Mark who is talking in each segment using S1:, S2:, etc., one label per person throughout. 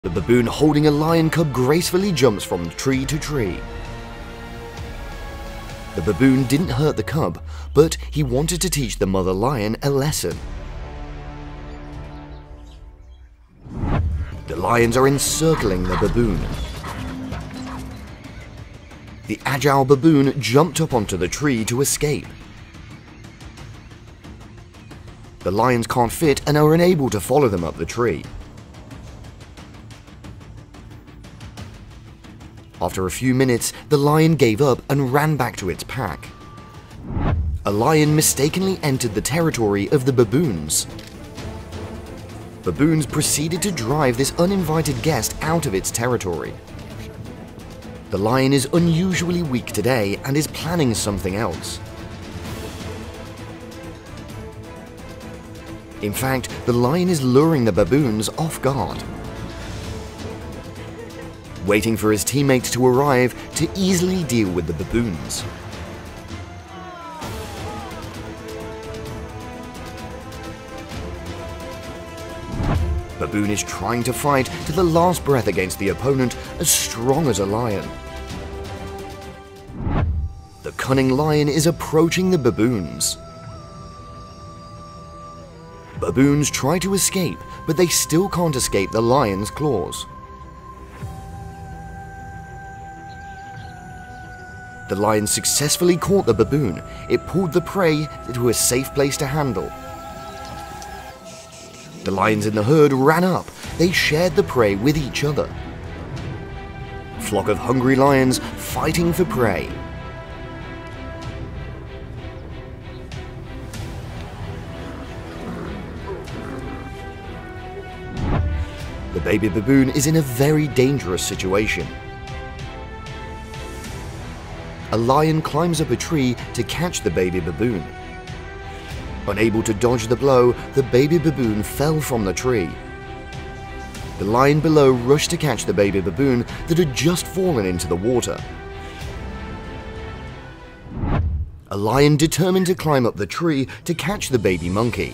S1: The baboon holding a lion cub gracefully jumps from tree to tree. The baboon didn't hurt the cub, but he wanted to teach the mother lion a lesson. The lions are encircling the baboon. The agile baboon jumped up onto the tree to escape. The lions can't fit and are unable to follow them up the tree. After a few minutes, the lion gave up and ran back to its pack. A lion mistakenly entered the territory of the baboons. Baboons proceeded to drive this uninvited guest out of its territory. The lion is unusually weak today and is planning something else. In fact, the lion is luring the baboons off guard, waiting for his teammates to arrive to easily deal with the baboons. Baboon is trying to fight to the last breath against the opponent as strong as a lion. The cunning lion is approaching the baboons. Baboons try to escape, but they still can't escape the lion's claws. The lion successfully caught the baboon. It pulled the prey to a safe place to handle. The lions in the herd ran up. They shared the prey with each other. Flock of hungry lions fighting for prey. The baby baboon is in a very dangerous situation. A lion climbs up a tree to catch the baby baboon. Unable to dodge the blow, the baby baboon fell from the tree. The lion below rushed to catch the baby baboon that had just fallen into the water. A lion determined to climb up the tree to catch the baby monkey.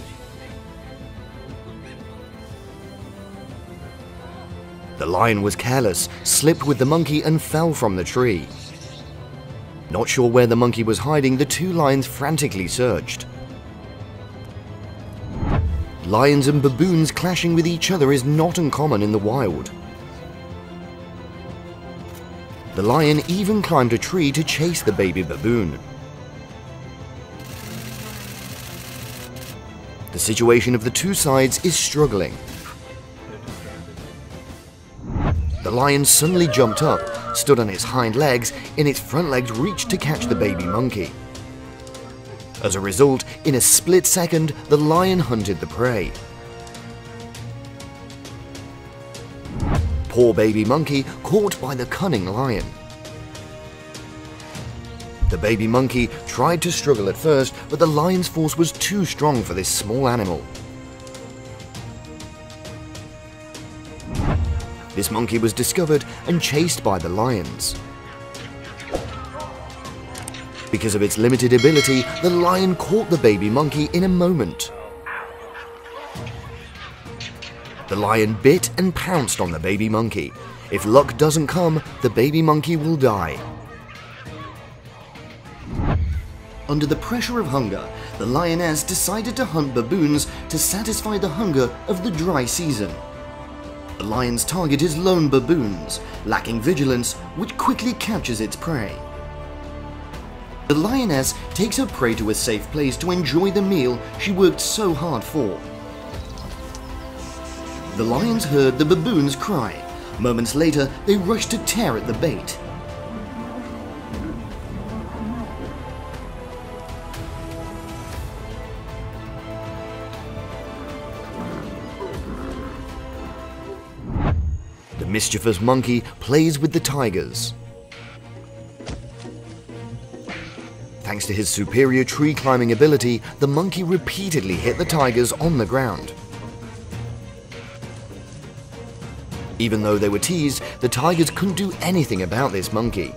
S1: The lion was careless, slipped with the monkey and fell from the tree. Not sure where the monkey was hiding, the two lions frantically searched. Lions and baboons clashing with each other is not uncommon in the wild. The lion even climbed a tree to chase the baby baboon. The situation of the two sides is struggling. The lion suddenly jumped up, stood on its hind legs, and its front legs reached to catch the baby monkey. As a result, in a split second, the lion hunted the prey. Poor baby monkey caught by the cunning lion. The baby monkey tried to struggle at first, but the lion's force was too strong for this small animal. This monkey was discovered and chased by the lions. Because of its limited ability, the lion caught the baby monkey in a moment. The lion bit and pounced on the baby monkey. If luck doesn't come, the baby monkey will die. Under the pressure of hunger, the lioness decided to hunt baboons to satisfy the hunger of the dry season. The lion's target is lone baboons, lacking vigilance, which quickly captures its prey. The lioness takes her prey to a safe place to enjoy the meal she worked so hard for. The lions heard the baboons cry. Moments later, they rushed to tear at the bait. The mischievous monkey plays with the tigers. Thanks to his superior tree climbing ability, the monkey repeatedly hit the tigers on the ground. Even though they were teased, the tigers couldn't do anything about this monkey.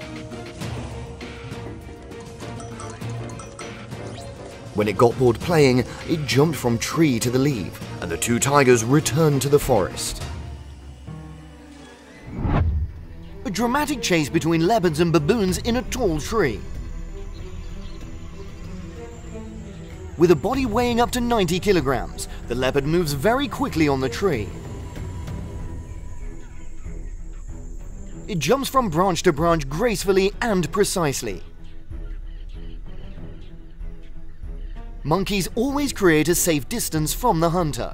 S1: When it got bored playing, it jumped from tree to the leaf, and the two tigers returned to the forest. A dramatic chase between leopards and baboons in a tall tree. With a body weighing up to 90 kilograms, the leopard moves very quickly on the tree. It jumps from branch to branch gracefully and precisely. Monkeys always create a safe distance from the hunter.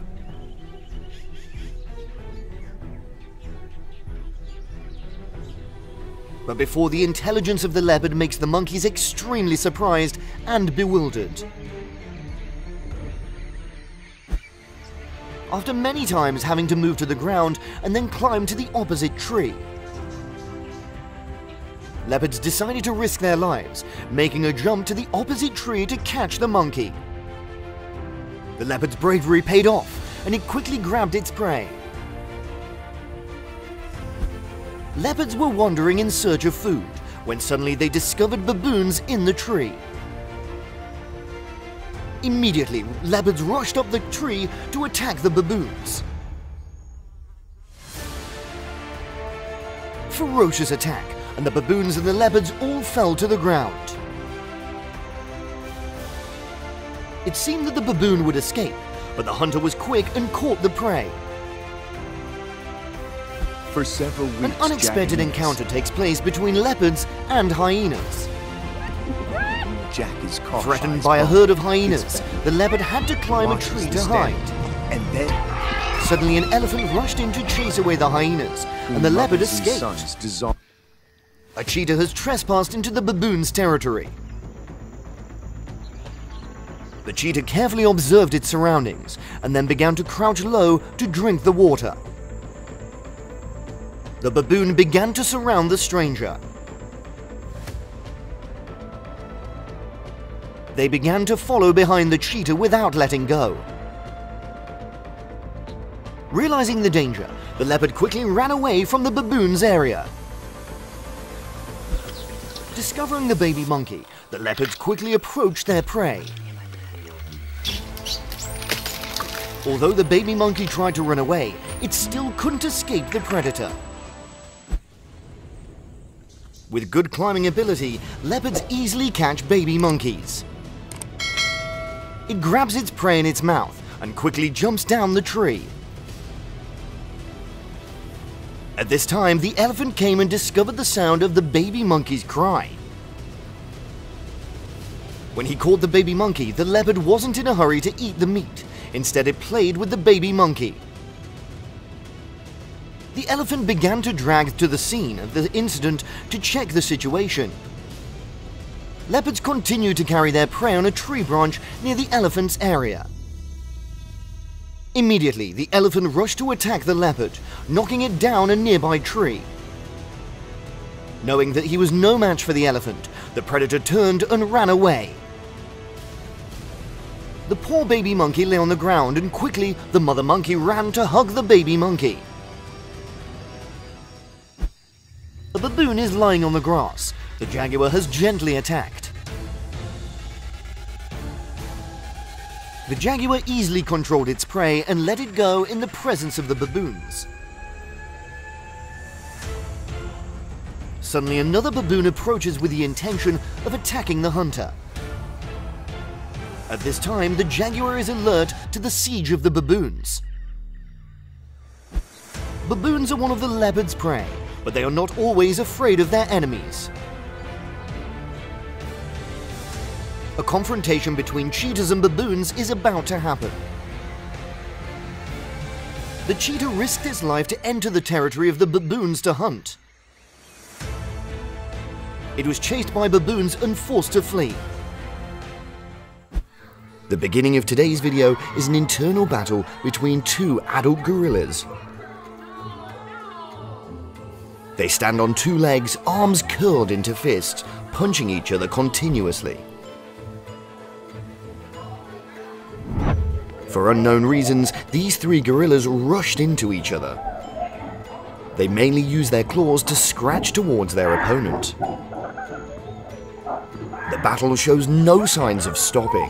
S1: But before the intelligence of the leopard makes the monkeys extremely surprised and bewildered. After many times having to move to the ground and then climb to the opposite tree, leopards decided to risk their lives, making a jump to the opposite tree to catch the monkey. The leopard's bravery paid off, and it quickly grabbed its prey. Leopards were wandering in search of food, when suddenly they discovered baboons in the tree. Immediately, leopards rushed up the tree to attack the baboons. Ferocious attack, and the baboons and the leopards all fell to the ground. It seemed that the baboon would escape, but the hunter was quick and caught the prey.
S2: For several weeks,
S1: an unexpected encounter takes place between leopards and hyenas.
S2: Jack is caught.
S1: Threatened by a herd of hyenas, the leopard had to climb a tree to hide.
S2: And then,
S1: suddenly an elephant rushed in to chase away the hyenas, and the leopard escaped. A cheetah has trespassed into the baboon's territory. The cheetah carefully observed its surroundings, and then began to crouch low to drink the water. The baboon began to surround the stranger. They began to follow behind the cheetah without letting go. Realizing the danger, the leopard quickly ran away from the baboon's area. Discovering the baby monkey, the leopards quickly approached their prey. Although the baby monkey tried to run away, it still couldn't escape the predator. With good climbing ability, leopards easily catch baby monkeys. It grabs its prey in its mouth and quickly jumps down the tree. At this time, the elephant came and discovered the sound of the baby monkey's cry. When he caught the baby monkey, the leopard wasn't in a hurry to eat the meat. Instead, it played with the baby monkey. The elephant began to drag to the scene of the incident to check the situation. Leopards continued to carry their prey on a tree branch near the elephant's area. Immediately, the elephant rushed to attack the leopard, knocking it down a nearby tree. Knowing that he was no match for the elephant, the predator turned and ran away. The poor baby monkey lay on the ground, and quickly the mother monkey ran to hug the baby monkey. A baboon is lying on the grass. The jaguar has gently attacked. The jaguar easily controlled its prey and let it go in the presence of the baboons. Suddenly, another baboon approaches with the intention of attacking the hunter. At this time, the jaguar is alert to the siege of the baboons. Baboons are one of the leopard's prey, but they are not always afraid of their enemies. A confrontation between cheetahs and baboons is about to happen. The cheetah risked its life to enter the territory of the baboons to hunt. It was chased by baboons and forced to flee. The beginning of today's video is an internal battle between two adult gorillas. They stand on two legs, arms curled into fists, punching each other continuously. For unknown reasons, these three gorillas rushed into each other. They mainly use their claws to scratch towards their opponent. The battle shows no signs of stopping.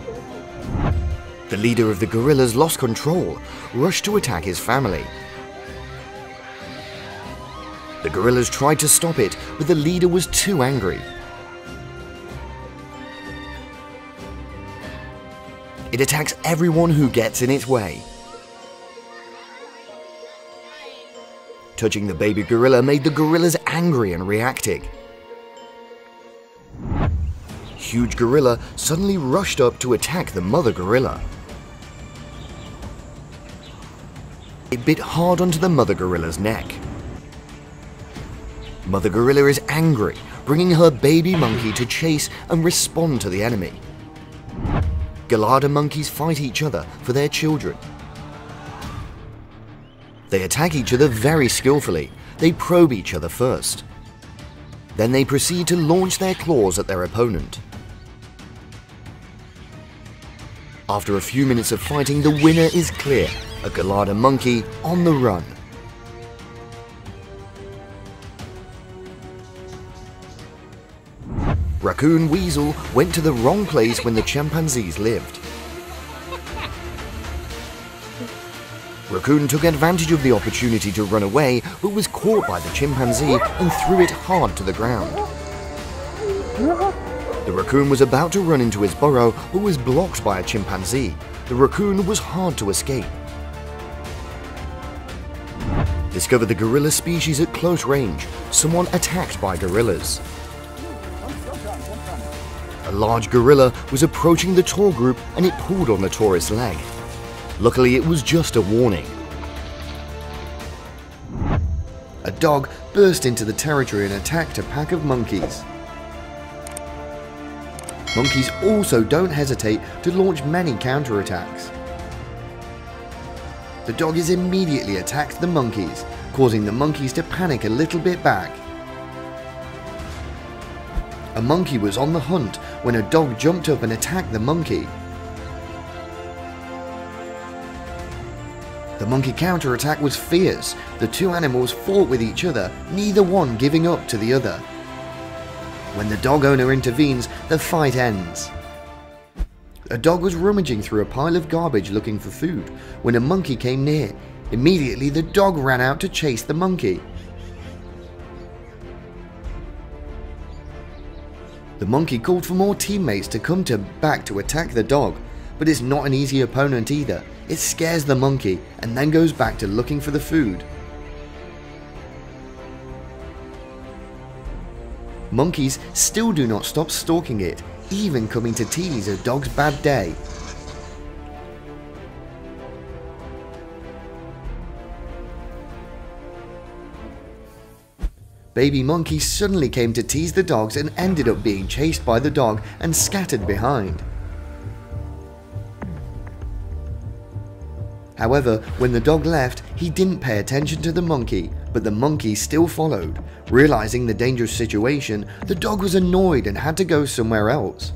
S1: The leader of the gorillas lost control, rushed to attack his family. The gorillas tried to stop it, but the leader was too angry. It attacks everyone who gets in its way. Touching the baby gorilla made the gorillas angry and reacting. Huge gorilla suddenly rushed up to attack the mother gorilla. It bit hard onto the mother gorilla's neck. Mother gorilla is angry, bringing her baby monkey to chase and respond to the enemy. Gelada monkeys fight each other for their children. They attack each other very skillfully. They probe each other first. Then they proceed to launch their claws at their opponent. After a few minutes of fighting, the winner is clear, a Gelada monkey on the run. Raccoon Weasel went to the wrong place when the chimpanzees lived. Raccoon took advantage of the opportunity to run away, but was caught by the chimpanzee and threw it hard to the ground. The raccoon was about to run into his burrow, but was blocked by a chimpanzee. The raccoon was hard to escape. Discovered the gorilla species at close range. Someone attacked by gorillas. A large gorilla was approaching the tour group and it pulled on the tourist's leg. Luckily, it was just a warning. A dog burst into the territory and attacked a pack of monkeys. Monkeys also don't hesitate to launch many counterattacks. The dog has immediately attacked the monkeys, causing the monkeys to panic a little bit back. A monkey was on the hunt when a dog jumped up and attacked the monkey. The monkey counterattack was fierce. The two animals fought with each other, neither one giving up to the other. When the dog owner intervenes, the fight ends. A dog was rummaging through a pile of garbage looking for food when a monkey came near. Immediately, the dog ran out to chase the monkey. The monkey called for more teammates to come back to attack the dog, but it's not an easy opponent either. It scares the monkey and then goes back to looking for the food. Monkeys still do not stop stalking it, even coming to tease a dog's bad day. Baby monkeys suddenly came to tease the dogs and ended up being chased by the dog and scattered behind. However, when the dog left, he didn't pay attention to the monkey, but the monkey still followed. Realizing the dangerous situation, the dog was annoyed and had to go somewhere else.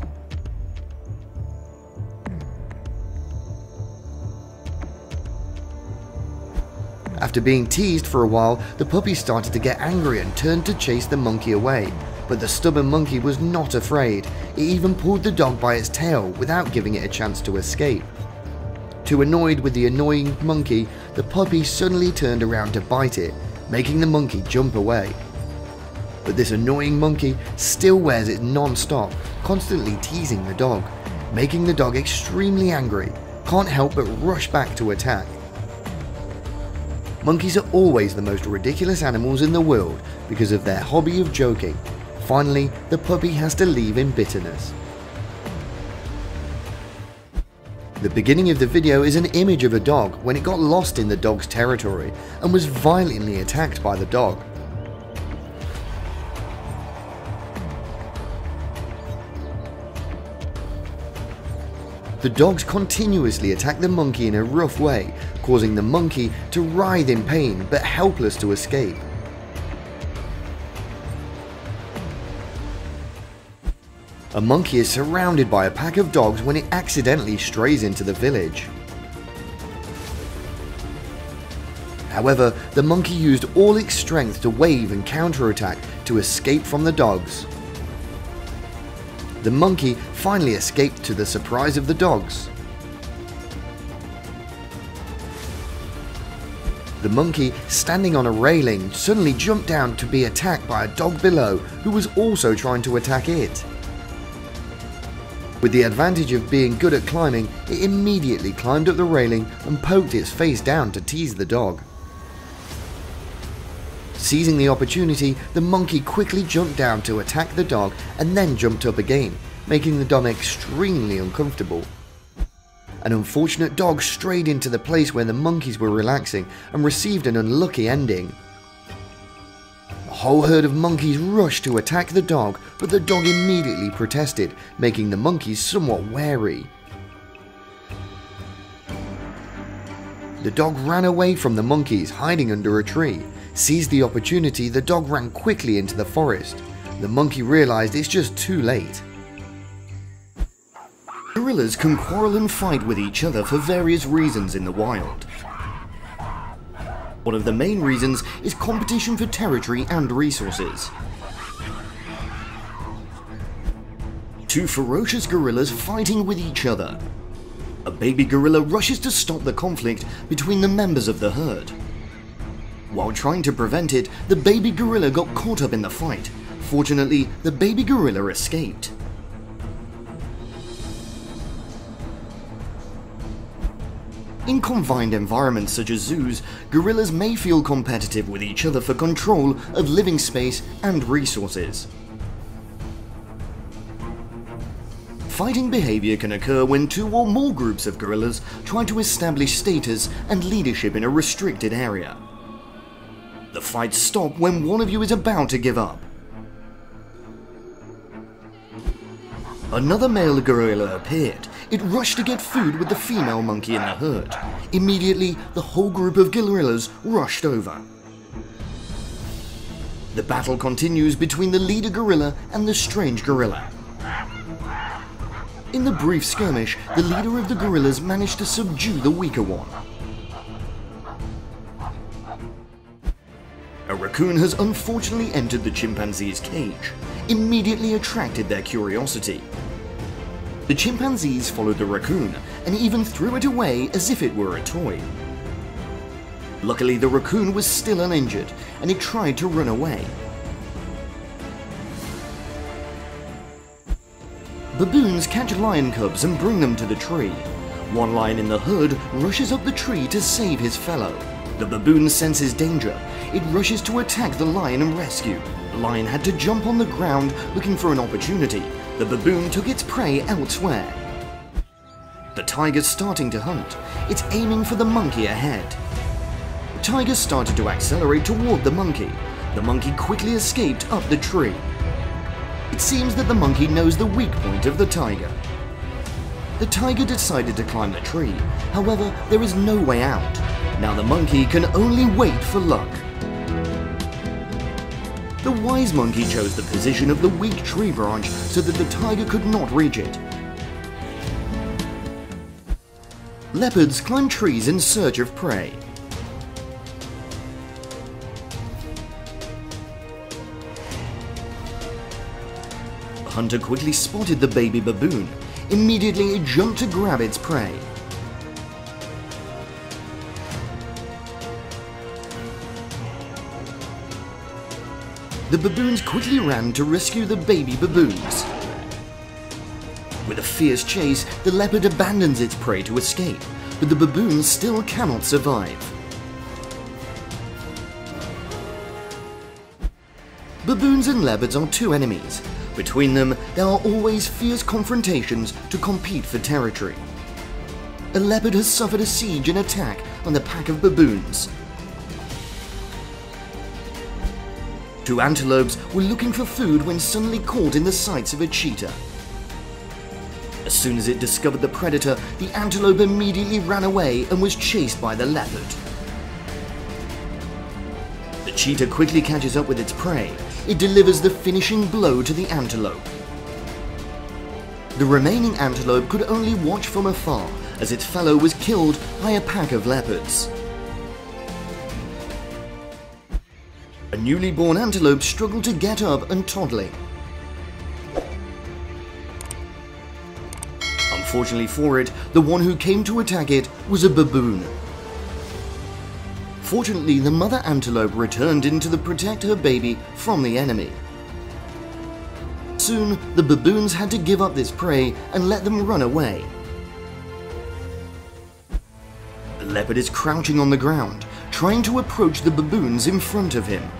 S1: After being teased for a while, the puppy started to get angry and turned to chase the monkey away. But the stubborn monkey was not afraid. It even pulled the dog by its tail without giving it a chance to escape. Too annoyed with the annoying monkey, the puppy suddenly turned around to bite it, making the monkey jump away. But this annoying monkey still wears it non-stop, constantly teasing the dog, making the dog extremely angry, can't help but rush back to attack. Monkeys are always the most ridiculous animals in the world because of their hobby of joking. Finally, the puppy has to leave in bitterness. The beginning of the video is an image of a dog when it got lost in the dog's territory and was violently attacked by the dog. The dogs continuously attack the monkey in a rough way, causing the monkey to writhe in pain but helpless to escape. A monkey is surrounded by a pack of dogs when it accidentally strays into the village. However, the monkey used all its strength to wave and counterattack to escape from the dogs. The monkey finally escaped to the surprise of the dogs.
S3: The monkey, standing on a railing, suddenly jumped down to be attacked by a dog below who was also trying to attack it. With the advantage of being good at climbing, it immediately climbed up the railing and poked its face down to tease the dog. Seizing the opportunity, the monkey quickly jumped down to attack the dog and then jumped up again, making the dog extremely uncomfortable. An unfortunate dog strayed into the place where the monkeys were relaxing and received an unlucky ending. A whole herd of monkeys rushed to attack the dog, but the dog immediately protested, making the monkeys somewhat wary. The dog ran away from the monkeys, hiding under a tree. Seized the opportunity, the dog ran quickly into the forest. The monkey realized it's just too late.
S1: Gorillas can quarrel and fight with each other for various reasons in the wild. One of the main reasons is competition for territory and resources. Two ferocious gorillas fighting with each other. A baby gorilla rushes to stop the conflict between the members of the herd. While trying to prevent it, the baby gorilla got caught up in the fight. Fortunately, the baby gorilla escaped. In confined environments such as zoos, gorillas may feel competitive with each other for control of living space and resources. Fighting behavior can occur when two or more groups of gorillas try to establish status and leadership in a restricted area. The fights stop when one of you is about to give up. Another male gorilla appeared. It rushed to get food with the female monkey in the herd. Immediately, the whole group of gorillas rushed over. The battle continues between the leader gorilla and the strange gorilla. In the brief skirmish, the leader of the gorillas managed to subdue the weaker one. A raccoon has unfortunately entered the chimpanzee's cage, immediately attracted their curiosity. The chimpanzees followed the raccoon and even threw it away as if it were a toy. Luckily, the raccoon was still uninjured and it tried to run away. Baboons catch lion cubs and bring them to the tree. One lion in the herd rushes up the tree to save his fellow. The baboon senses danger. It rushes to attack the lion and rescue. The lion had to jump on the ground looking for an opportunity. The baboon took its prey elsewhere. The tiger's starting to hunt. It's aiming for the monkey ahead. The tiger started to accelerate toward the monkey. The monkey quickly escaped up the tree. It seems that the monkey knows the weak point of the tiger. The tiger decided to climb the tree. However, there is no way out. Now the monkey can only wait for luck. The wise monkey chose the position of the weak tree branch so that the tiger could not reach it. Leopards climb trees in search of prey. The hunter quickly spotted the baby baboon. Immediately it jumped to grab its prey. The baboons quickly ran to rescue the baby baboons. With a fierce chase, the leopard abandons its prey to escape, but the baboons still cannot survive. Baboons and leopards are two enemies. Between them, there are always fierce confrontations to compete for territory. A leopard has suffered a siege and attack on the pack of baboons. Two antelopes were looking for food when suddenly caught in the sights of a cheetah. As soon as it discovered the predator, the antelope immediately ran away and was chased by the leopard. The cheetah quickly catches up with its prey. It delivers the finishing blow to the antelope. The remaining antelope could only watch from afar as its fellow was killed by a pack of leopards. A newly born antelope struggled to get up and toddling. Unfortunately for it, the one who came to attack it was a baboon. Fortunately, the mother antelope returned in to protect her baby from the enemy. Soon, the baboons had to give up this prey and let them run away. The leopard is crouching on the ground, trying to approach the baboons in front of him.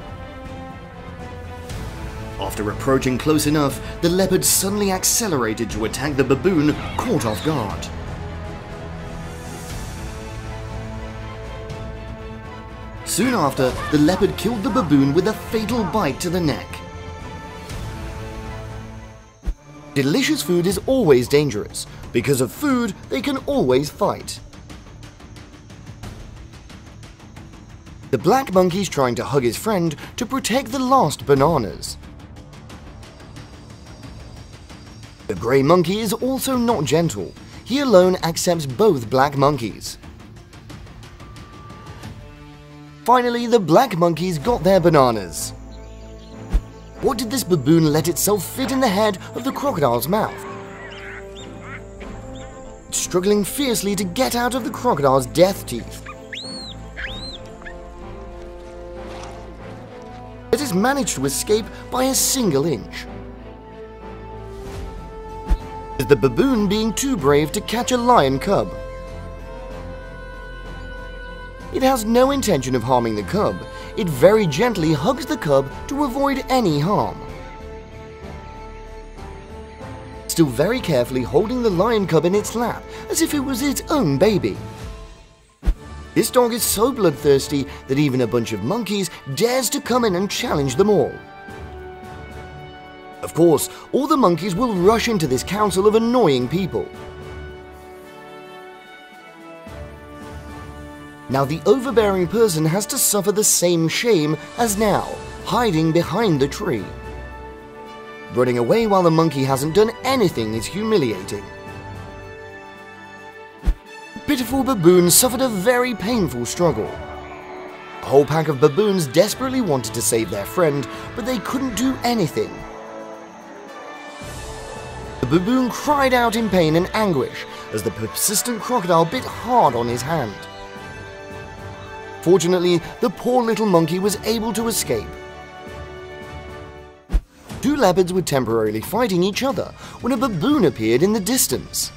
S1: After approaching close enough, the leopard suddenly accelerated to attack the baboon caught off guard. Soon after, the leopard killed the baboon with a fatal bite to the neck. Delicious food is always dangerous. Because of food, they can always fight. The black monkey's trying to hug his friend to protect the last bananas. The grey monkey is also not gentle. He alone accepts both black monkeys. Finally, the black monkeys got their bananas. What did this baboon let itself fit in the head of the crocodile's mouth? It's struggling fiercely to get out of the crocodile's death teeth. It has managed to escape by a single inch. Is the baboon being too brave to catch a lion cub? It has no intention of harming the cub. It very gently hugs the cub to avoid any harm. Still very carefully holding the lion cub in its lap as if it was its own baby. This dog is so bloodthirsty that even a bunch of monkeys dares to come in and challenge them all. Of course, all the monkeys will rush into this council of annoying people. Now the overbearing person has to suffer the same shame as now, hiding behind the tree. Running away while the monkey hasn't done anything is humiliating. Pitiful baboon suffered a very painful struggle. A whole pack of baboons desperately wanted to save their friend, but they couldn't do anything. The baboon cried out in pain and anguish as the persistent crocodile bit hard on his hand. Fortunately, the poor little monkey was able to escape. Two leopards were temporarily fighting each other when a baboon appeared in the distance.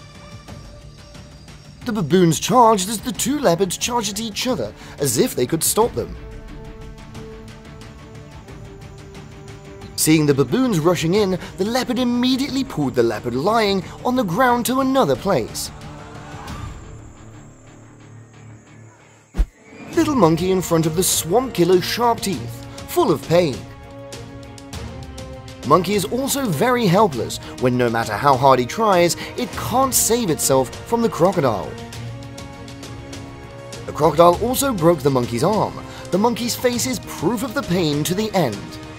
S1: The baboons charged as the two leopards charged at each other as if they could stop them. Seeing the baboons rushing in, the leopard immediately pulled the leopard lying on the ground to another place. Little monkey in front of the swamp killer's sharp teeth, full of pain. Monkey is also very helpless when no matter how hard he tries, it can't save itself from the crocodile. The crocodile also broke the monkey's arm. The monkey's face is proof of the pain to the end.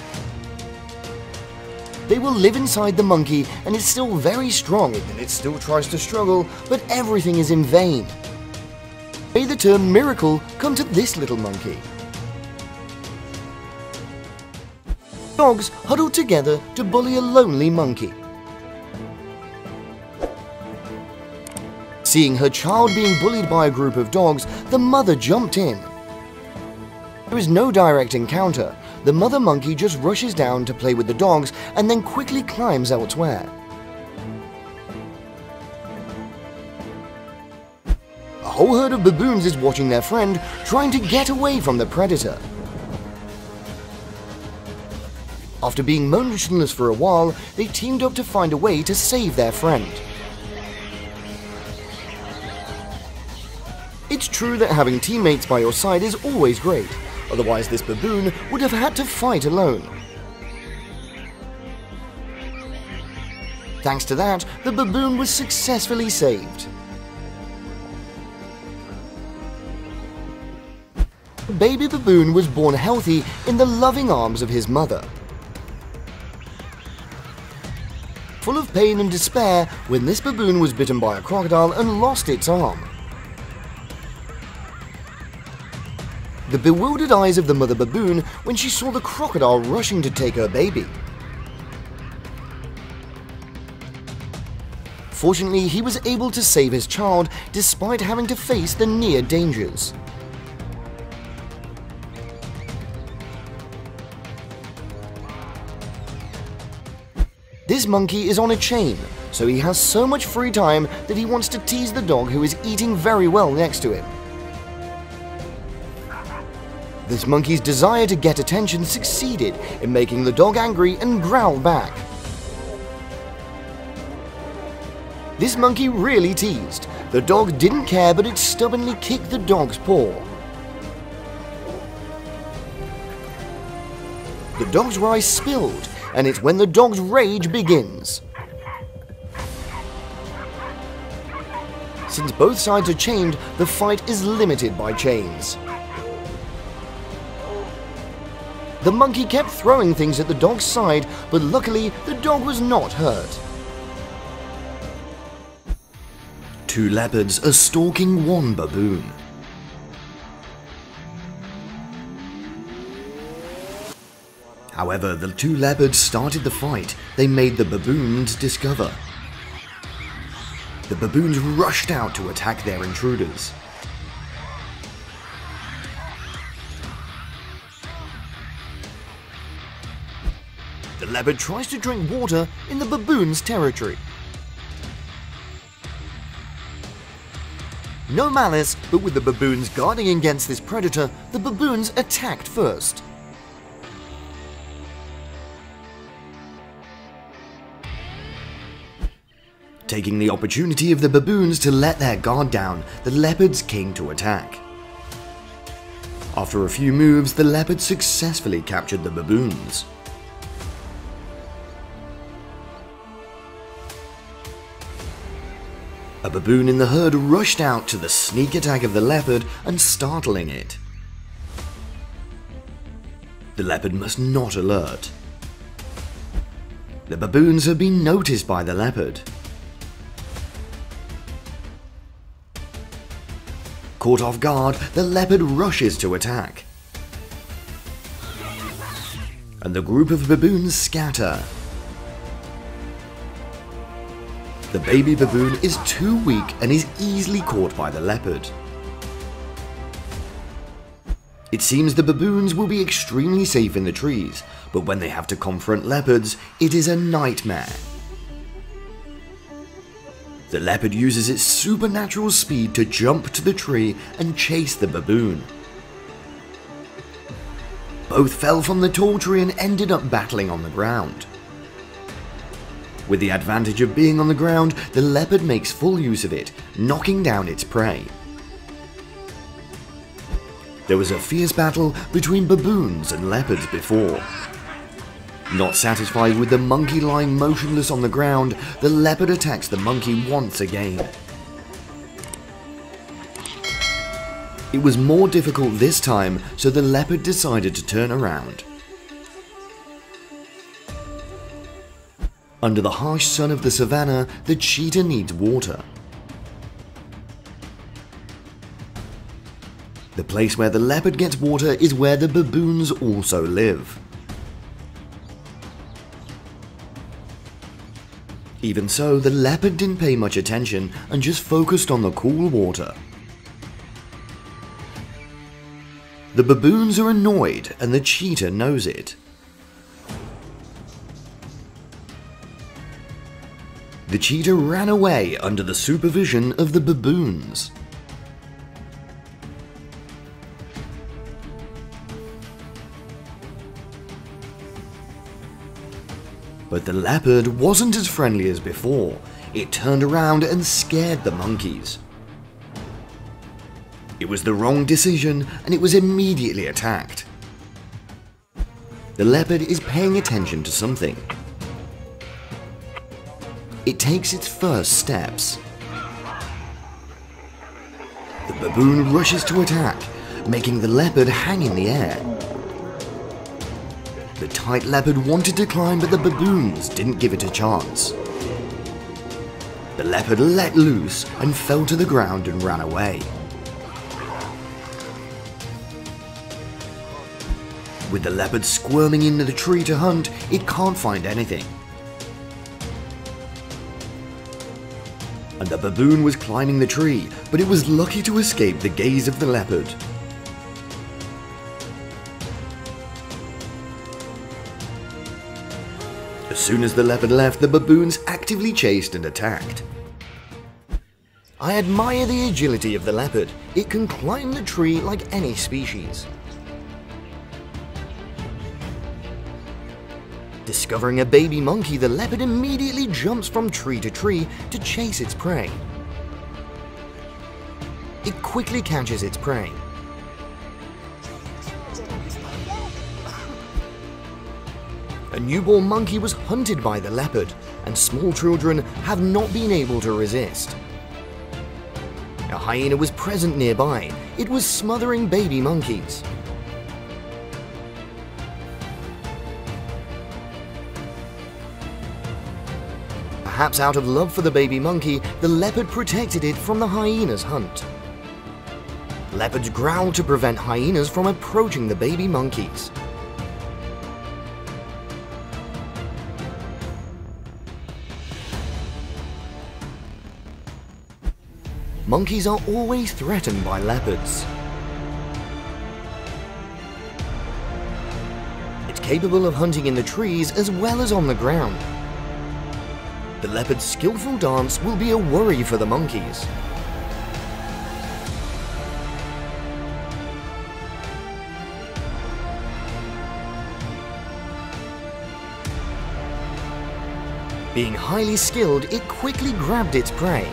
S1: They will live inside the monkey and it's still very strong and it still tries to struggle, but everything is in vain. May the term miracle come to this little monkey. Dogs huddled together to bully a lonely monkey. Seeing her child being bullied by a group of dogs, the mother jumped in. There is no direct encounter. The mother monkey just rushes down to play with the dogs and then quickly climbs elsewhere. A whole herd of baboons is watching their friend trying to get away from the predator. After being motionless for a while, they teamed up to find a way to save their friend. It's true that having teammates by your side is always great, otherwise this baboon would have had to fight alone. Thanks to that, the baboon was successfully saved. Baby baboon was born healthy in the loving arms of his mother. Full of pain and despair when this baboon was bitten by a crocodile and lost its arm. The bewildered eyes of the mother baboon when she saw the crocodile rushing to take her baby. Fortunately, he was able to save his child despite having to face the near dangers. This monkey is on a chain, so he has so much free time that he wants to tease the dog who is eating very well next to him. This monkey's desire to get attention succeeded in making the dog angry and growl back. This monkey really teased. The dog didn't care, but it stubbornly kicked the dog's paw. The dog's rice spilled, and it's when the dog's rage begins. Since both sides are chained, the fight is limited by chains. The monkey kept throwing things at the dog's side, but luckily the dog was not hurt. Two leopards are stalking one baboon. However, the two leopards started the fight. They made the baboons discover. The baboons rushed out to attack their intruders. The leopard tries to drink water in the baboon's territory. No malice, but with the baboons guarding against this predator, the baboons attacked first. Taking the opportunity of the baboons to let their guard down, the leopards came to attack. After a few moves, the leopards successfully captured the baboons. A baboon in the herd rushed out to the sneak attack of the leopard and startling it. The leopard must not alert. The baboons have been noticed by the leopard. Caught off guard, the leopard rushes to attack. And the group of baboons scatter. The baby baboon is too weak and is easily caught by the leopard. It seems the baboons will be extremely safe in the trees, but when they have to confront leopards, it is a nightmare. The leopard uses its supernatural speed to jump to the tree and chase the baboon. Both fell from the tall tree and ended up battling on the ground. With the advantage of being on the ground, the leopard makes full use of it, knocking down its prey. There was a fierce battle between baboons and leopards before. Not satisfied with the monkey lying motionless on the ground, the leopard attacks the monkey once again. It was more difficult this time, so the leopard decided to turn around. Under the harsh sun of the savannah, the cheetah needs water. The place where the leopard gets water is where the baboons also live. Even so, the leopard didn't pay much attention and just focused on the cool water. The baboons are annoyed and the cheetah knows it. The cheetah ran away under the supervision of the baboons. But the leopard wasn't as friendly as before. It turned around and scared the monkeys. It was the wrong decision and it was immediately attacked. The leopard is paying attention to something. It takes its first steps. The baboon rushes to attack, making the leopard hang in the air. The tight leopard wanted to climb, but the baboons didn't give it a chance. The leopard let loose and fell to the ground and ran away. With the leopard squirming into the tree to hunt, it can't find anything. And the baboon was climbing the tree, but it was lucky to escape the gaze of the leopard.
S3: As soon as the leopard left, the baboons actively chased and attacked.
S1: I admire the agility of the leopard. It can climb the tree like any species. Discovering a baby monkey, the leopard immediately jumps from tree to tree to chase its prey. It quickly catches its prey. A newborn monkey was hunted by the leopard, and small children have not been able to resist. A hyena was present nearby. It was smothering baby monkeys. Perhaps out of love for the baby monkey, the leopard protected it from the hyena's hunt. Leopards growl to prevent hyenas from approaching the baby monkeys. Monkeys are always threatened by leopards. It's capable of hunting in the trees as well as on the ground. The leopard's skillful dance will be a worry for the monkeys. Being highly skilled, it quickly grabbed its prey.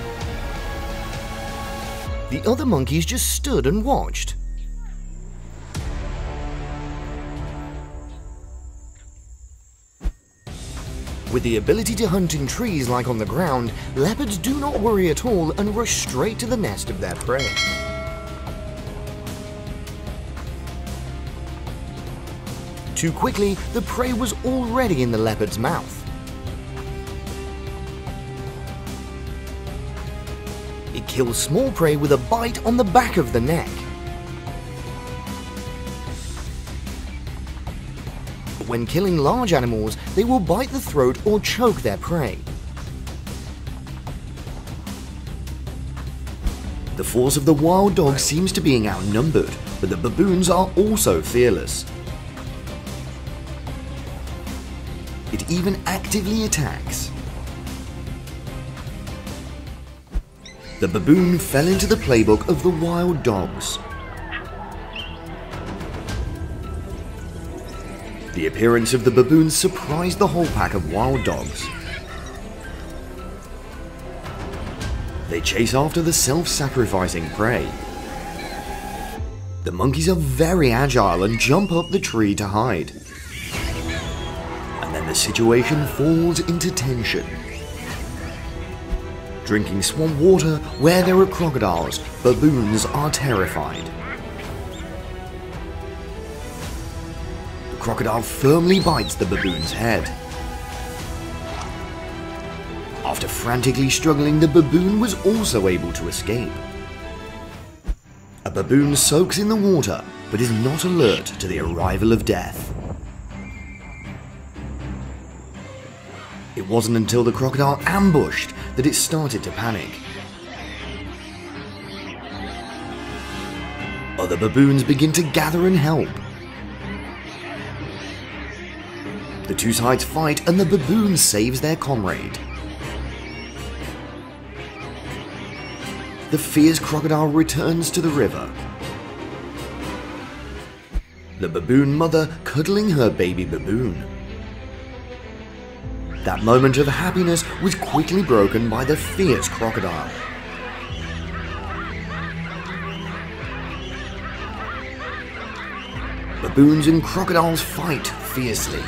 S1: The other monkeys just stood and watched. With the ability to hunt in trees like on the ground, leopards do not worry at all and rush straight to the nest of their prey. Too quickly, the prey was already in the leopard's mouth. It kills small prey with a bite on the back of the neck. When killing large animals, they will bite the throat or choke their prey.
S3: The force of the wild dog seems to be outnumbered, but the baboons are also fearless. It even actively attacks. The baboon fell into the playbook of the wild dogs. The appearance of the baboons surprised the whole pack of wild dogs. They chase after the self-sacrificing prey. The monkeys are very agile and jump up the tree to hide. And then the situation falls into tension. Drinking swamp water where there are crocodiles, baboons are terrified. The crocodile firmly bites the baboon's head. After frantically struggling, the baboon was also able to escape. A baboon soaks in the water, but is not alert to the arrival of death. It wasn't until the crocodile ambushed that it started to panic. Other baboons begin to gather and help. The two sides fight and the baboon saves their comrade. The fierce crocodile returns to the river. The baboon mother cuddling her baby baboon. That moment of happiness was quickly broken by the fierce crocodile. Baboons and crocodiles fight fiercely.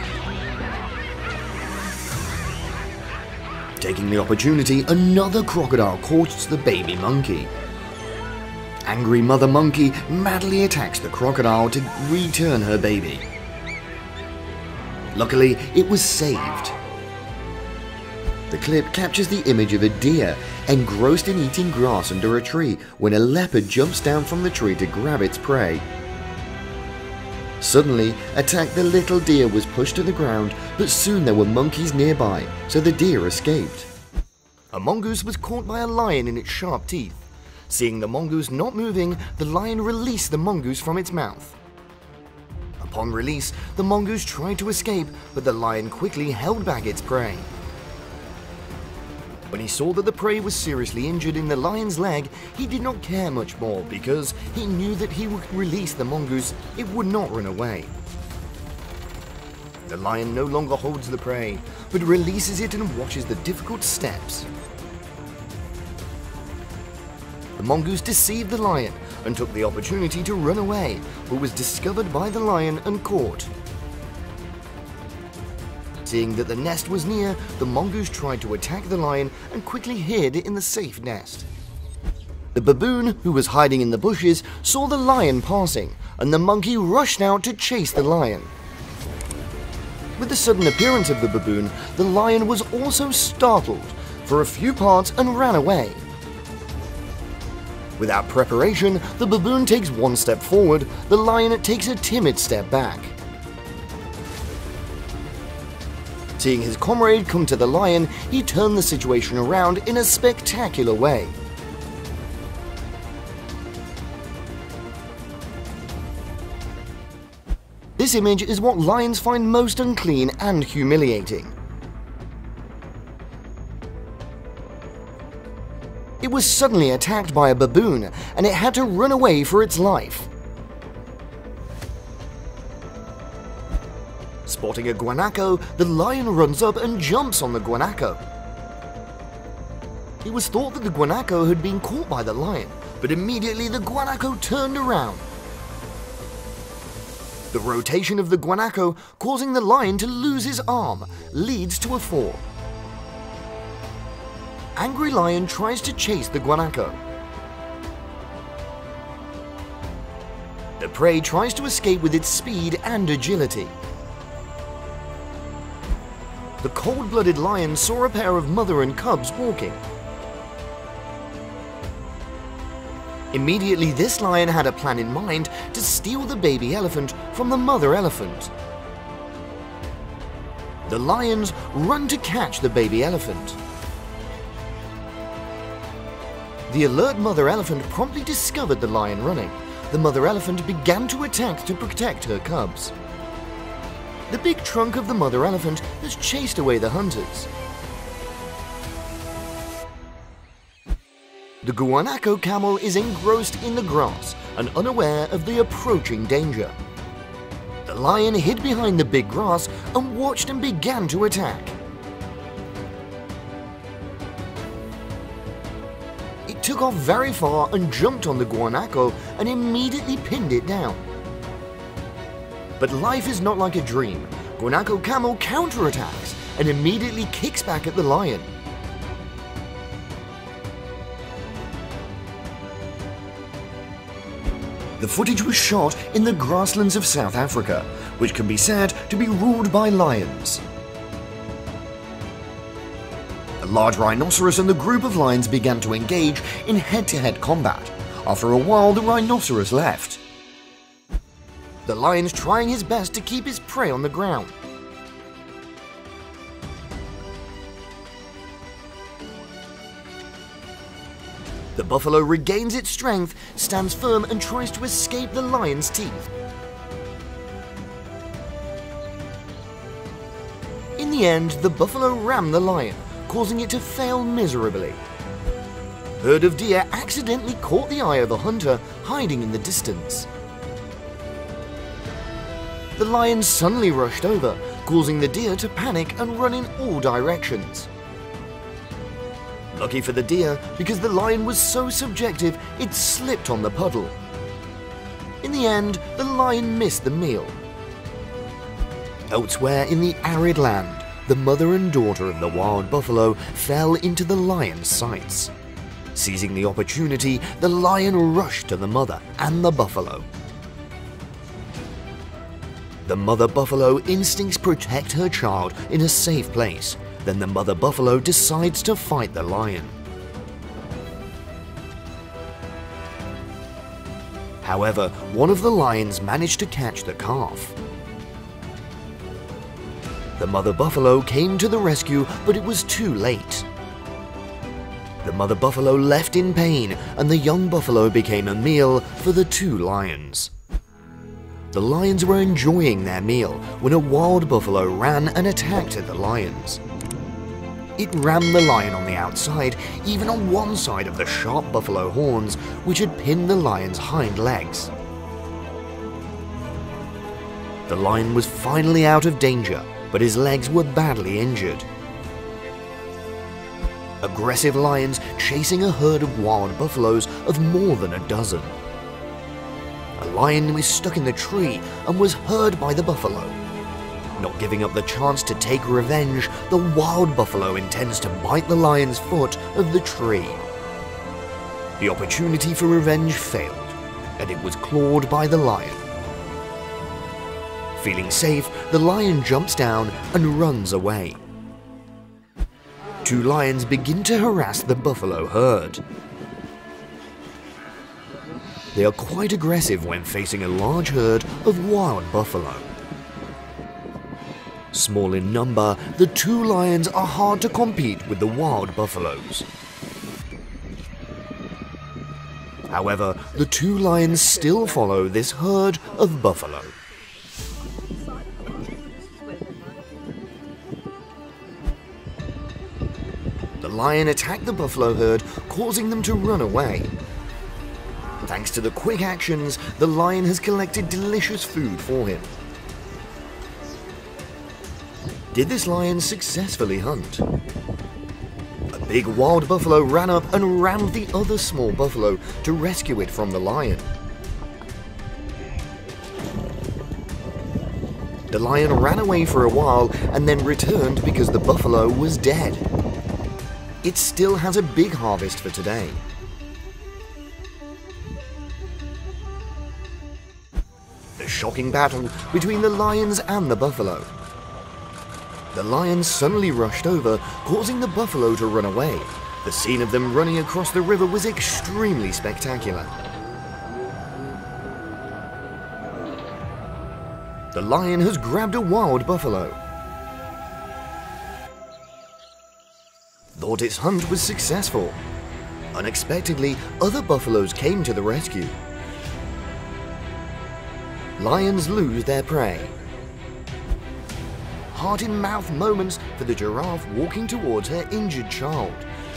S3: Taking the opportunity, another crocodile courts the baby monkey. Angry mother monkey madly attacks the crocodile to return her baby. Luckily, it was saved. The clip captures the image of a deer engrossed in eating grass under a tree when a leopard jumps down from the tree to grab its prey. Suddenly, the little deer was pushed to the ground, but soon there were monkeys nearby, so the deer escaped.
S1: A mongoose was caught by a lion in its sharp teeth. Seeing the mongoose not moving, the lion released the mongoose from its mouth. A Upon release, the mongoose tried to escape, but the lion quickly held back its prey. When he saw that the prey was seriously injured in the lion's leg, he did not care much more because he knew that he would release the mongoose, it would not run away. The lion no longer holds the prey, but releases it and watches the difficult steps. The mongoose deceived the lion and took the opportunity to run away, but was discovered by the lion and caught. Seeing that the nest was near, the mongoose tried to attack the lion and quickly hid in the safe nest. The baboon, who was hiding in the bushes, saw the lion passing, and the monkey rushed out to chase the lion. With the sudden appearance of the baboon, the lion was also startled for a few parts and ran away. Without preparation, the baboon takes one step forward, the lion takes a timid step back. Seeing his comrade come to the lion, he turned the situation around in a spectacular way. This image is what lions find most unclean and humiliating. It was suddenly attacked by a baboon, and it had to run away for its life. Spotting a guanaco, the lion runs up and jumps on the guanaco. It was thought that the guanaco had been caught by the lion, but immediately the guanaco turned around. The rotation of the guanaco, causing the lion to lose his arm, leads to a fall. Angry lion tries to chase the guanaco. The prey tries to escape with its speed and agility. The cold-blooded lion saw a pair of mother and cubs walking. Immediately, this lion had a plan in mind to steal the baby elephant from the mother elephant. The lions run to catch the baby elephant. The alert mother elephant promptly discovered the lion running. The mother elephant began to attack to protect her cubs. The big trunk of the mother elephant has chased away the hunters. The guanaco camel is engrossed in the grass and unaware of the approaching danger. The lion hid behind the big grass and watched and began to attack. It took off very far and jumped on the guanaco and immediately pinned it down. But life is not like a dream. Guanaco camel counterattacks and immediately kicks back at the lion. The footage was shot in the grasslands of South Africa, which can be said to be ruled by lions. A large rhinoceros and the group of lions began to engage in head-to-head combat. After a while, the rhinoceros left. The lion's trying his best to keep his prey on the ground. The buffalo regains its strength, stands firm and tries to escape the lion's teeth. In the end, the buffalo rammed the lion, causing it to fail miserably. A herd of deer accidentally caught the eye of a hunter hiding in the distance. The lion suddenly rushed over, causing the deer to panic and run in all directions. Lucky for the deer, because the lion was so subjective, it slipped on the puddle. In the end, the lion missed the meal. Elsewhere in the arid land, the mother and daughter of the wild buffalo fell into the lion's sights. Seizing the opportunity, the lion rushed to the mother and the buffalo. The mother buffalo instincts protect her child in a safe place. Then the mother buffalo decides to fight the lion. However, one of the lions managed to catch the calf. The mother buffalo came to the rescue, but it was too late. The mother buffalo left in pain, and the young buffalo became a meal for the two lions.
S3: The lions were enjoying their meal when a wild buffalo ran and attacked the lions. It rammed the lion on the outside, even on one side of the sharp buffalo horns, which had pinned the lion's hind legs. The lion was finally out of danger, but his legs were badly injured. Aggressive lions chasing a herd of wild buffaloes of more than a dozen. A lion was stuck in the tree and was heard by the buffalo. Not giving up the chance to take revenge, the wild buffalo intends to bite the lion's foot of the tree. The opportunity for revenge failed, and it was clawed by the lion. Feeling safe, the lion jumps down and runs away. Two lions begin to harass the buffalo herd. They are quite aggressive when facing a large herd of wild buffalo. Small in number, the two lions are hard to compete with the wild buffaloes. However, the two lions still follow this herd of buffalo. The lion attacked the buffalo herd, causing them to run away. Thanks to the quick actions, the lion has collected delicious food for him. Did this lion successfully hunt? A big wild buffalo ran up and rammed the other small buffalo to rescue it from the lion. The lion ran away for a while and then returned because the buffalo was dead. It still has a big harvest for today. The shocking battle between the lions and the buffalo. The lions suddenly rushed over, causing the buffalo to run away. The scene of them running across the river was extremely spectacular. The lion has grabbed a wild buffalo. Thought its hunt was successful. Unexpectedly, other buffaloes came to the rescue. Lions lose their prey. Heart-in-mouth moments for the giraffe walking towards her injured child.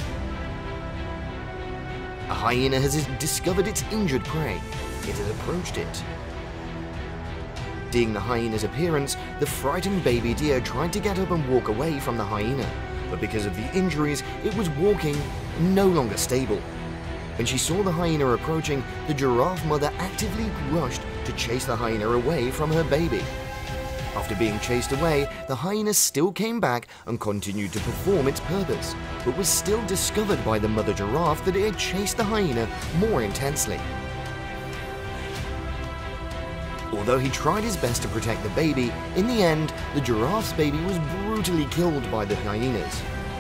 S3: A hyena has discovered its injured prey. It has approached it. Seeing the hyena's appearance, the frightened baby deer tried to get up and walk away from the hyena, but because of the injuries, it was walking no longer stable. When she saw the hyena approaching, the giraffe mother actively rushed to chase the hyena away from her baby. After being chased away, the hyena still came back and continued to perform its purpose, but was still discovered by the mother giraffe that it had chased the hyena more intensely. Although he tried his best to protect the baby, in the end, the giraffe's baby was brutally killed by the hyenas.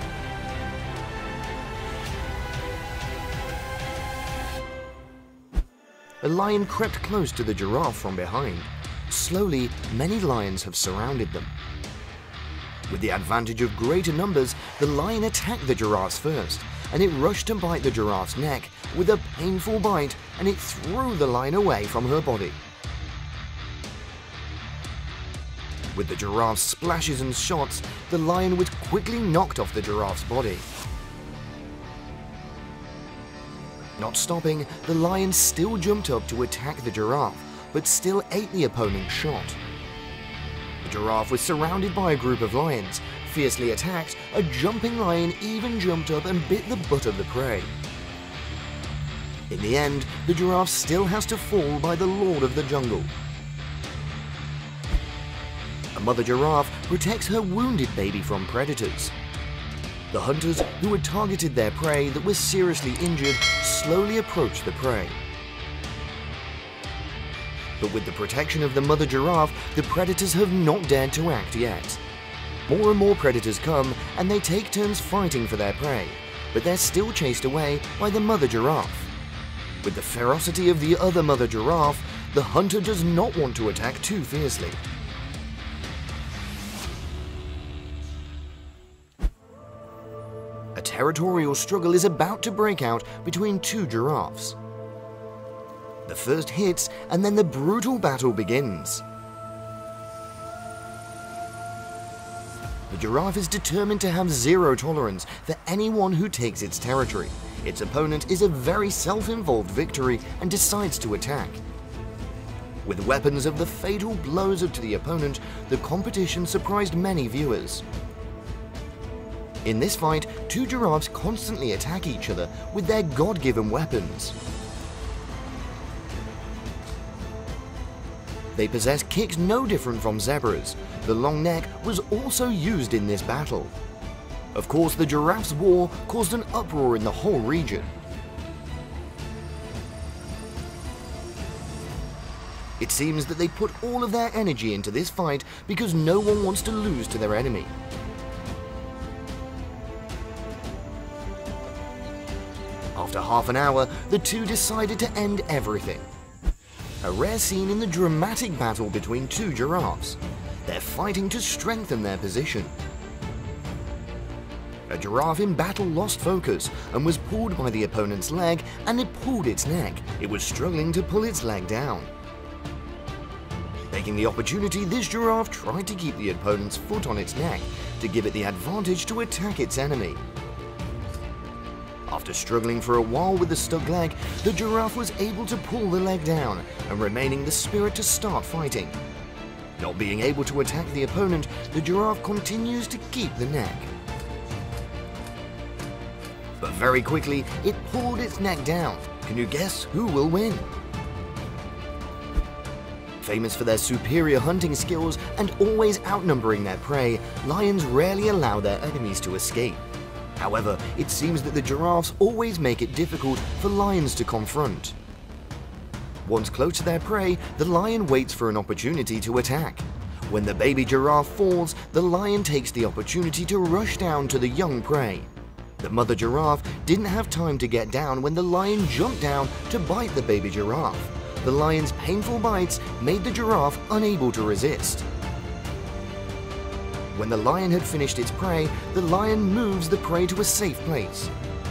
S3: A lion crept close to the giraffe from behind. Slowly, many lions have surrounded them. With the advantage of greater numbers, the lion attacked the giraffes first, and it rushed to bite the giraffe's neck. With a painful bite, and it threw the lion away from her body. With the giraffe's splashes and shots, the lion was quickly knocked off the giraffe's body. Not stopping, the lion still jumped up to attack the giraffe, but still ate the opponent's shot. The giraffe was surrounded by a group of lions. Fiercely attacked, a jumping lion even jumped up and bit the butt of the prey. In the end, the giraffe still has to fall by the lord of the jungle. A mother giraffe protects her wounded baby from predators. The hunters who had targeted their prey that was seriously injured slowly approached the prey. But with the protection of the mother giraffe, the predators have not dared to act yet. More and more predators come, and they take turns fighting for their prey, but they're still chased away by the mother giraffe. With the ferocity of the other mother giraffe, the hunter does not want to attack too fiercely. A territorial struggle is about to break out between two giraffes.
S1: The first hits, and then the brutal battle begins. The giraffe is determined to have zero tolerance for anyone who takes its territory. Its opponent is a very self-involved victory and decides to attack. With weapons of the fatal blows to the opponent, the competition surprised many viewers. In this fight, two giraffes constantly attack each other with their God-given weapons. They possess kicks no different from zebras. The long neck was also used in this battle. Of course, the giraffes' war caused an uproar in the whole region. It seems that they put all of their energy into this fight because no one wants to lose to their enemy. After half an hour, the two decided to end everything. A rare scene in the dramatic battle between two giraffes. They're fighting to strengthen their position. A giraffe in battle lost focus and was pulled by the opponent's leg, and it pulled its neck. It was struggling to pull its leg down. Taking the opportunity, this giraffe tried to keep the opponent's foot on its neck to give it the advantage to attack its enemy. After struggling for a while with the stuck leg, the giraffe was able to pull the leg down and remaining the spirit to start fighting. Not being able to attack the opponent, the giraffe continues to keep the neck. But very quickly, it pulled its neck down. Can you guess who will win? Famous for their superior hunting skills and always outnumbering their prey, lions rarely allow their enemies to escape. However, it seems that the giraffes always make it difficult for lions to confront. Once close to their prey, the lion waits for an opportunity to attack. When the baby giraffe falls, the lion takes the opportunity to rush down to the young prey. The mother giraffe didn't have time to get down when the lion jumped down to bite the baby giraffe. The lion's painful bites made the giraffe unable to resist. When the lion had finished its prey, the lion moves the prey to a safe place.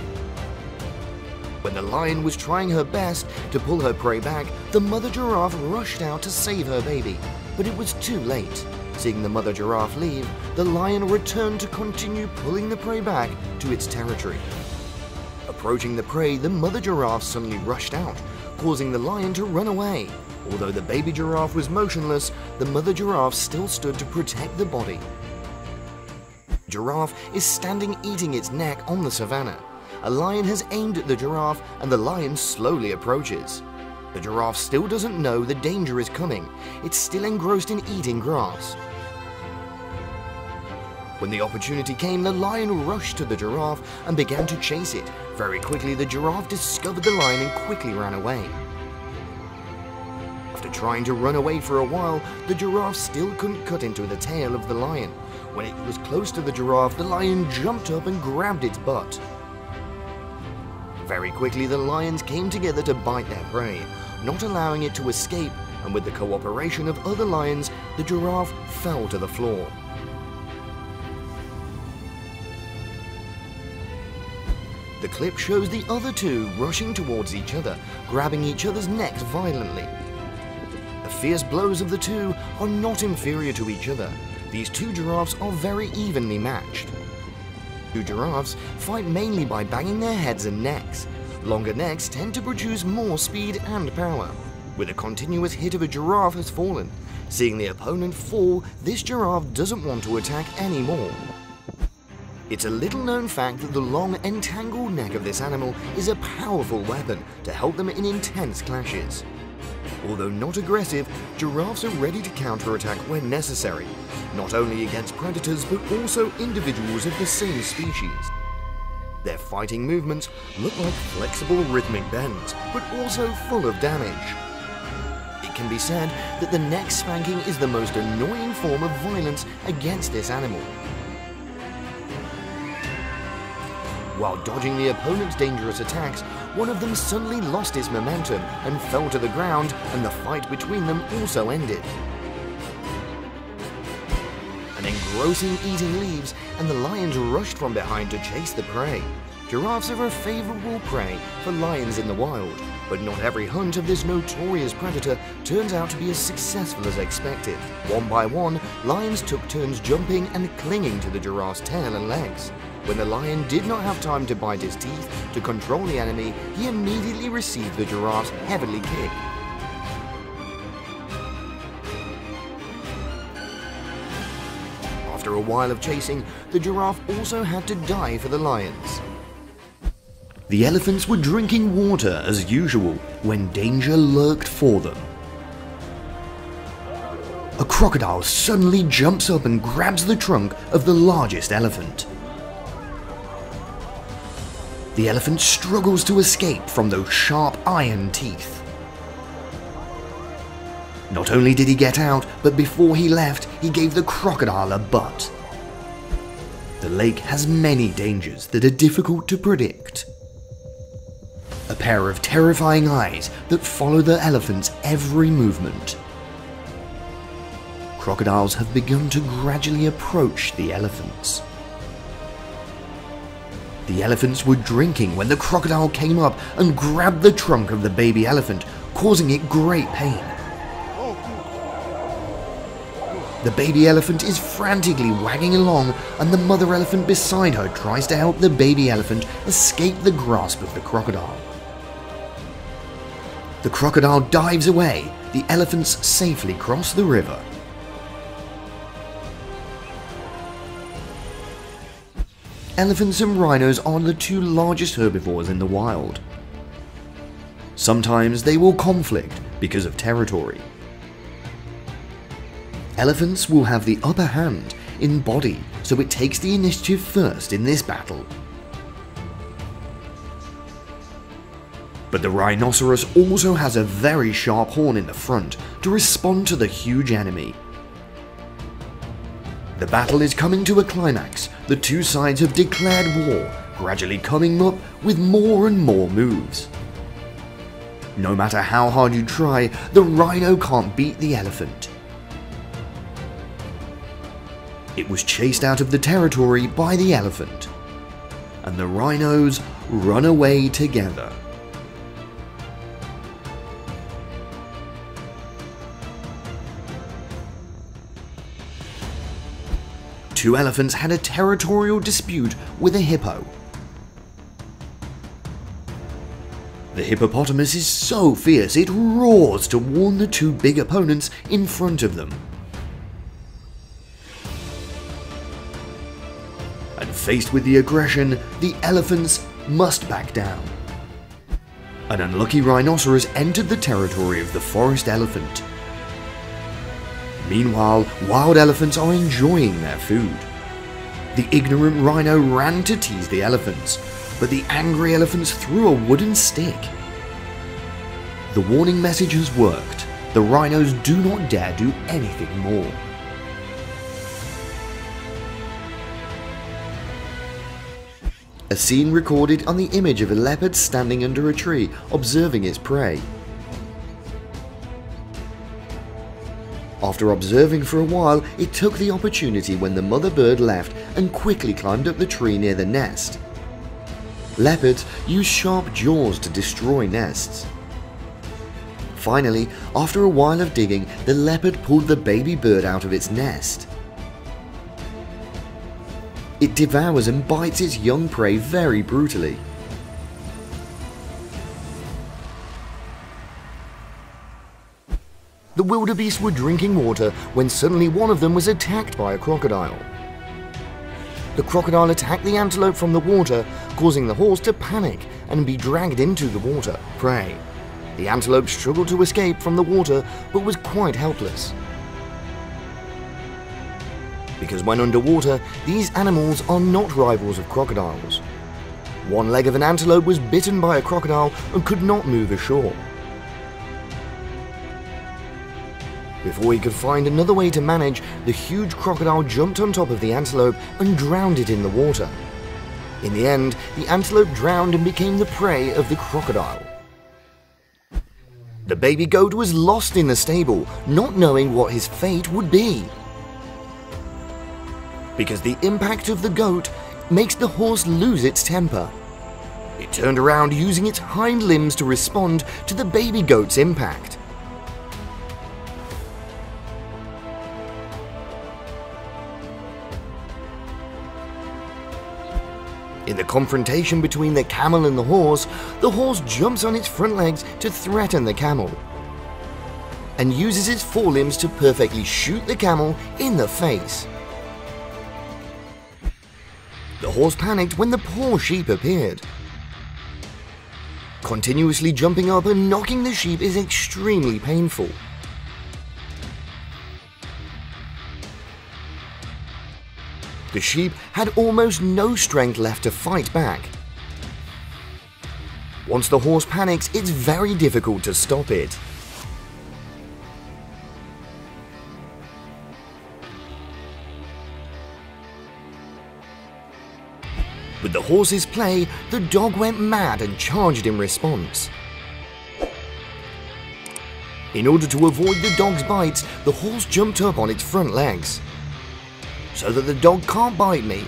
S1: When the lion was trying her best to pull her prey back, the mother giraffe rushed out to save her baby, but it was too late. Seeing the mother giraffe leave, the lion returned to continue pulling the prey back to its territory. Approaching the prey, the mother giraffe suddenly rushed out, causing the lion to run away. Although the baby giraffe was motionless, the mother giraffe still stood to protect the body. Giraffe is standing eating its neck on the savannah. A lion has aimed at the giraffe and the lion slowly approaches. The giraffe still doesn't know the danger is coming. It's still engrossed in eating grass. When the opportunity came, the lion rushed to the giraffe and began to chase it. Very quickly, the giraffe discovered the lion and quickly ran away. After trying to run away for a while, the giraffe still couldn't cut into the tail of the lion. When it was close to the giraffe, the lion jumped up and grabbed its butt. Very quickly, the lions came together to bite their prey, not allowing it to escape, and with the cooperation of other lions, the giraffe fell to the floor. The clip shows the other two rushing towards each other, grabbing each other's necks violently. The fierce blows of the two are not inferior to each other. These two giraffes are very evenly matched. Two giraffes fight mainly by banging their heads and necks. Longer necks tend to produce more speed and power. With a continuous hit of a giraffe has fallen. Seeing the opponent fall, this giraffe doesn't want to attack anymore. It's a little known fact that the long, entangled neck of this animal is a powerful weapon to help them in intense clashes. Although not aggressive, giraffes are ready to counterattack when necessary, not only against predators but also individuals of the same species. Their fighting movements look like flexible rhythmic bends, but also full of damage. It can be said that the neck spanking is the most annoying form of violence against this animal. While dodging the opponent's dangerous attacks, one of them suddenly lost his momentum and fell to the ground, and the fight between them also ended. An engrossing eating leaves, and the lions rushed from behind to chase the prey. giraffes are a favourable prey for lions in the wild, but not every hunt of this notorious predator turns out to be as successful as expected. One by one, lions took turns jumping and clinging to the giraffe's tail and legs. When the lion did not have time to bite his teeth to control the enemy, he immediately received the giraffe's heavily kick. After a while of chasing, the giraffe also had to die for the lions. The elephants were drinking water as usual when danger lurked for them. A crocodile suddenly jumps up and grabs the trunk of the largest elephant. The elephant struggles to escape from those sharp iron teeth. Not only did he get out, but before he left, he gave the crocodile a butt. The lake has many dangers that are difficult to predict. A pair of terrifying eyes that follow the elephant's every movement. Crocodiles have begun to gradually approach the elephants. The elephants were drinking when the crocodile came up and grabbed the trunk of the baby elephant, causing it great pain. The baby elephant is frantically wagging along, and the mother elephant beside her tries to help the baby elephant escape the grasp of the crocodile. The crocodile dives away, the elephants safely cross the river. Elephants and rhinos are the two largest herbivores in the wild. Sometimes they will conflict because of territory. Elephants will have the upper hand in body, so it takes the initiative first in this battle. But the rhinoceros also has a very sharp horn in the front to respond to the huge enemy. The battle is coming to a climax. The two sides have declared war, gradually coming up with more and more moves. No matter how hard you try, the rhino can't beat the elephant. It was chased out of the territory by the elephant, and the rhinos run away together. Two elephants had a territorial dispute with a hippo. The hippopotamus is so fierce it roars to warn the two big opponents in front of them. And faced with the aggression, the elephants must back down. An unlucky rhinoceros entered the territory of the forest elephant. Meanwhile, wild elephants are enjoying their food. The ignorant rhino ran to tease the elephants, but the angry elephants threw a wooden stick. The warning message has worked. The rhinos do not dare do anything more. A scene recorded on the image of a leopard standing under a tree, observing its prey. After observing for a while, it took the opportunity when the mother bird left and quickly climbed up the tree near the nest. Leopards use sharp jaws to destroy nests. Finally, after a while of digging, the leopard pulled the baby bird out of its nest. It devours and bites its young prey very brutally. The wildebeest were drinking water when suddenly one of them was attacked by a crocodile. The crocodile attacked the antelope from the water, causing the horse to panic and be dragged into the water prey. The antelope struggled to escape from the water but was quite helpless. Because when underwater, these animals are not rivals of crocodiles. One leg of an antelope was bitten by a crocodile and could not move ashore. Before he could find another way to manage, the huge crocodile jumped on top of the antelope and drowned it in the water. In the end, the antelope drowned and became the prey of the crocodile. The baby goat was lost in the stable, not knowing what his fate would be. Because the impact of the goat makes the horse lose its temper. It turned around using its hind limbs to respond to the baby goat's impact. In the confrontation between the camel and the horse jumps on its front legs to threaten the camel, and uses its forelimbs to perfectly shoot the camel in the face. The horse panicked when the poor sheep appeared. Continuously jumping up and knocking the sheep is extremely painful. The sheep had almost no strength left to fight back. Once the horse panics, it's very difficult to stop it. With the horse's play, the dog went mad and charged in response. In order to avoid the dog's bites, the horse jumped up on its front legs, so that the dog can't bite me.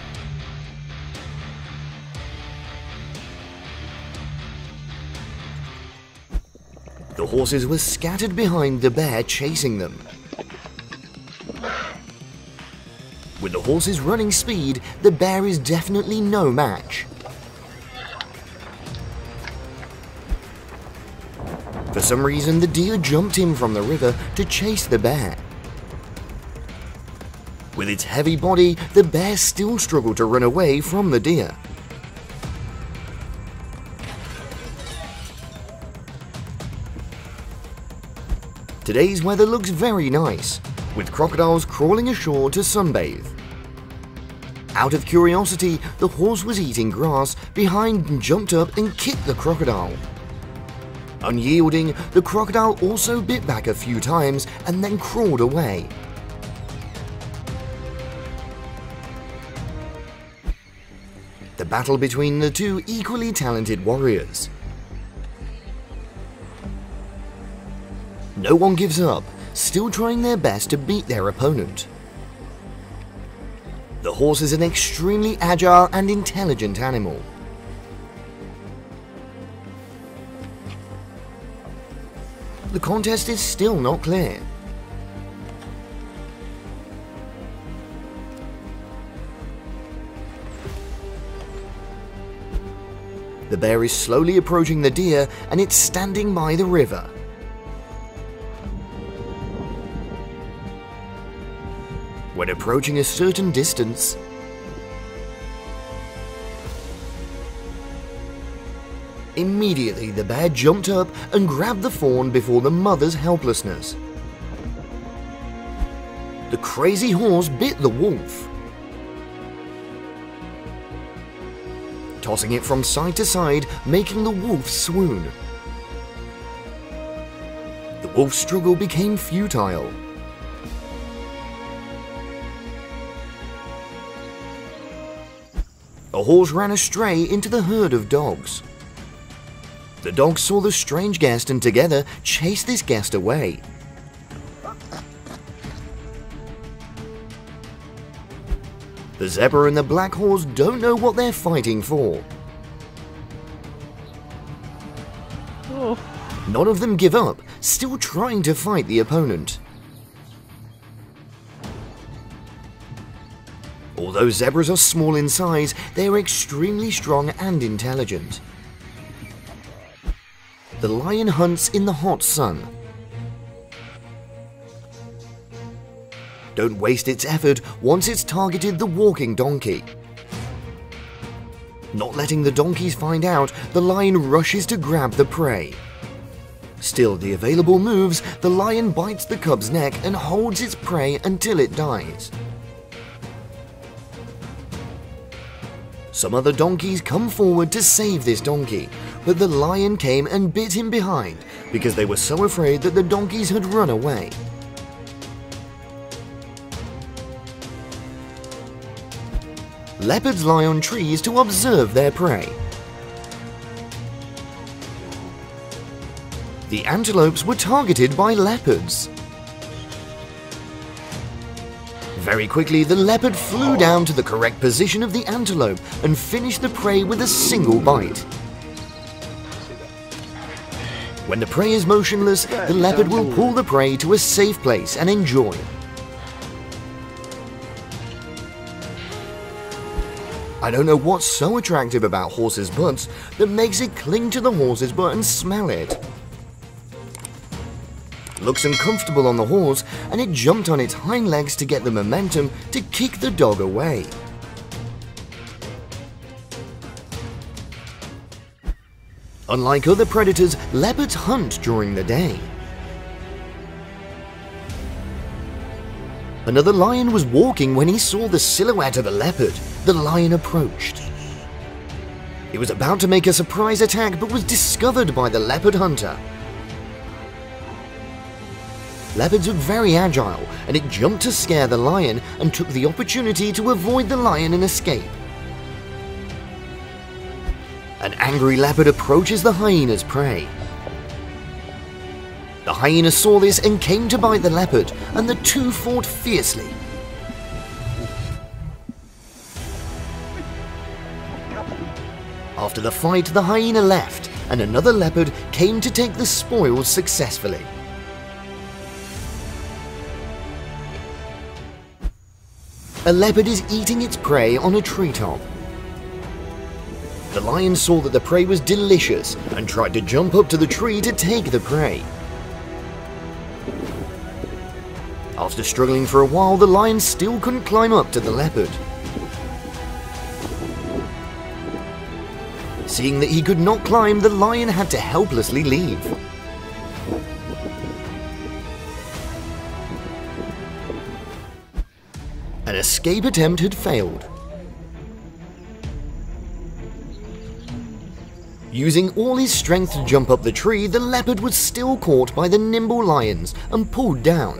S1: The horses were scattered behind the bear chasing them. With the horse's running speed, the bear is definitely no match. For some reason, the deer jumped in from the river to chase the bear. With its heavy body, the bear still struggled to run away from the deer. Today's weather looks very nice, with crocodiles crawling ashore to sunbathe. Out of curiosity, the horse was eating grass behind and jumped up and kicked the crocodile. Unyielding, the crocodile also bit back a few times and then crawled away. The battle between the two equally talented warriors. No one gives up, still trying their best to beat their opponent. The horse is an extremely agile and intelligent animal. The contest is still not clear. The bear is slowly approaching the deer and it's standing by the river. When approaching a certain distance, immediately the bear jumped up and grabbed the fawn before the mother's helplessness. The crazy horse bit the wolf, tossing it from side to side, making the wolf swoon. The wolf's struggle became futile. A horse ran astray into the herd of dogs. The dogs saw the strange guest and together chased this guest away. The zebra and the black horse don't know what they're fighting for. None of them give up, still trying to fight the opponent. Although zebras are small in size, they are extremely strong and intelligent. The lion hunts in the hot sun. Don't waste its effort once it's targeted the walking donkey. Not letting the donkeys find out, the lion rushes to grab the prey. Still the available moves, the lion bites the cub's neck and holds its prey until it dies. Some other donkeys come forward to save this donkey, but the lion came and bit him behind because they were so afraid that the donkeys had run away. Leopards lie on trees to observe their prey. The antelopes were targeted by leopards. Very quickly, the leopard flew down to the correct position of the antelope and finished the prey with a single bite. When the prey is motionless, the leopard will pull the prey to a safe place and enjoy. I don't know what's so attractive about horses' butts that makes it cling to the horse's butt and smell it. Looks uncomfortable on the horse, and it jumped on its hind legs to get the momentum to kick the dog away. Unlike other predators, leopards hunt during the day. Another lion was walking when he saw the silhouette of a leopard. The lion approached. It was about to make a surprise attack but was discovered by the leopard hunter. Leopards are very agile, and it jumped to scare the lion and took the opportunity to avoid the lion and escape. An angry leopard approaches the hyena's prey. The hyena saw this and came to bite the leopard, and the two fought fiercely. After the fight, the hyena left, and another leopard came to take the spoils successfully. A leopard is eating its prey on a treetop. The lion saw that the prey was delicious and tried to jump up to the tree to take the prey. After struggling for a while, the lion still couldn't climb up to the leopard. Seeing that he could not climb, the lion had to helplessly leave. An escape attempt had failed. Using all his strength to jump up the tree, the leopard was still caught by the nimble lions and pulled down.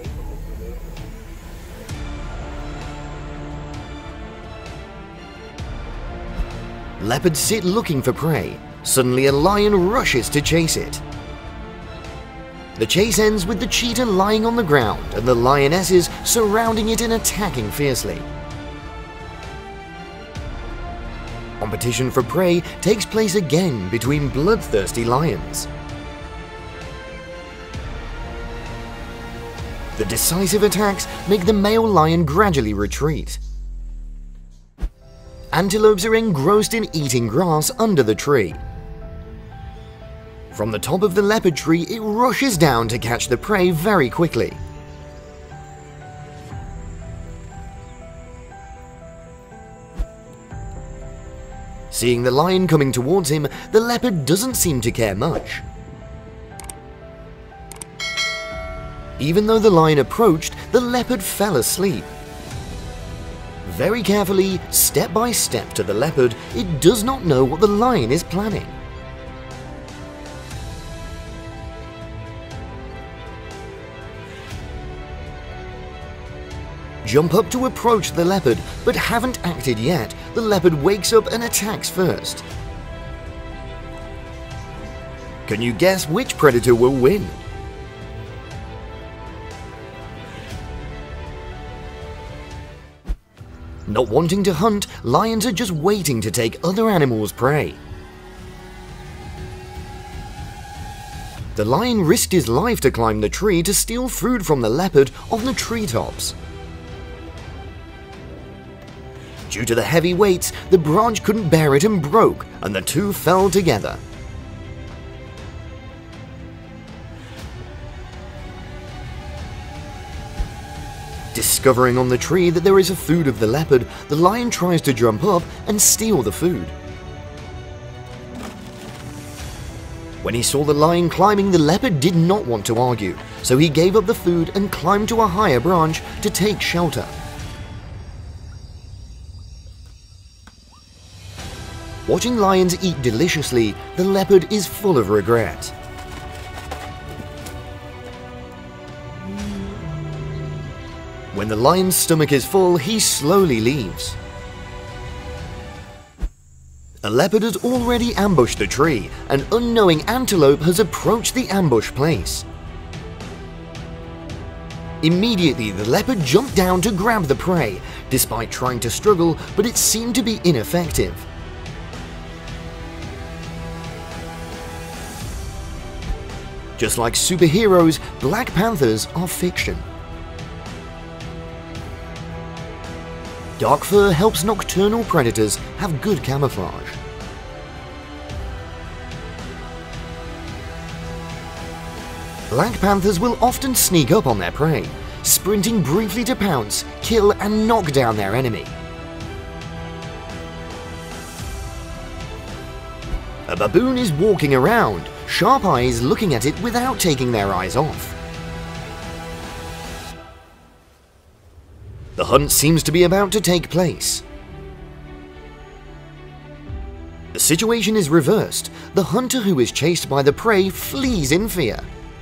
S1: Leopards sit looking for prey. Suddenly a lion rushes to chase it. The chase ends with the cheetah lying on the ground and the lionesses surrounding it and attacking fiercely. Competition for prey takes place again between bloodthirsty lions. The decisive attacks make the male lion gradually retreat. Antelopes are engrossed in eating grass under the tree. From the top of the leopard tree, it rushes down to catch the prey very quickly. Seeing the lion coming towards him, the leopard doesn't seem to care much. Even though the lion approached, the leopard fell asleep. Very carefully, step by step to the leopard, it does not know what the lion is planning. Jump up to approach the leopard, but haven't acted yet. The leopard wakes up and attacks first. Can you guess which predator will win? Not wanting to hunt, lions are just waiting to take other animals' prey. The lion risked his life to climb the tree to steal food from the leopard on the treetops. Due to the heavy weights, the branch couldn't bear it and broke, and the two fell together. Discovering on the tree that there is a food of the leopard, the lion tries to jump up and steal the food. When he saw the lion climbing, the leopard did not want to argue, so he gave up the food and climbed to a higher branch to take shelter. Watching lions eat deliciously, the leopard is full of regret. When the lion's stomach is full, he slowly leaves. A leopard has already ambushed the tree. An unknowing antelope has approached the ambush place. Immediately, the leopard jumped down to grab the prey, despite trying to struggle, but it seemed to be ineffective.
S3: Just like superheroes, black panthers are fiction. Dark fur helps nocturnal predators have good camouflage. Black panthers will often sneak up on their prey, sprinting briefly to pounce, kill and knock down their enemy. A baboon is walking around, sharp eyes looking at it without taking their eyes off. The hunt seems to be about to take place. The situation is reversed. The hunter who is chased by the prey flees in fear.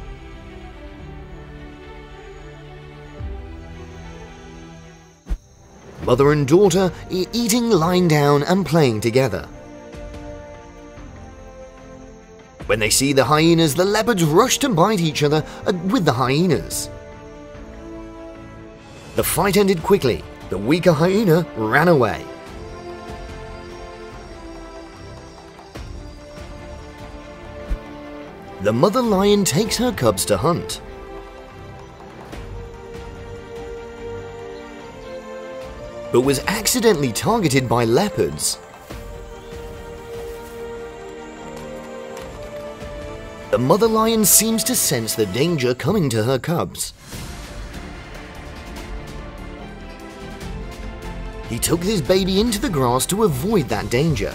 S3: Mother and daughter are eating lying down and playing together. When they see the hyenas, the leopards rush to bite each other with the hyenas. The fight ended quickly. The weaker hyena ran away. The mother lion takes her cubs to hunt. But was accidentally targeted by leopards. The mother lion seems to sense the danger coming to her cubs. He took this baby into the grass to avoid that danger.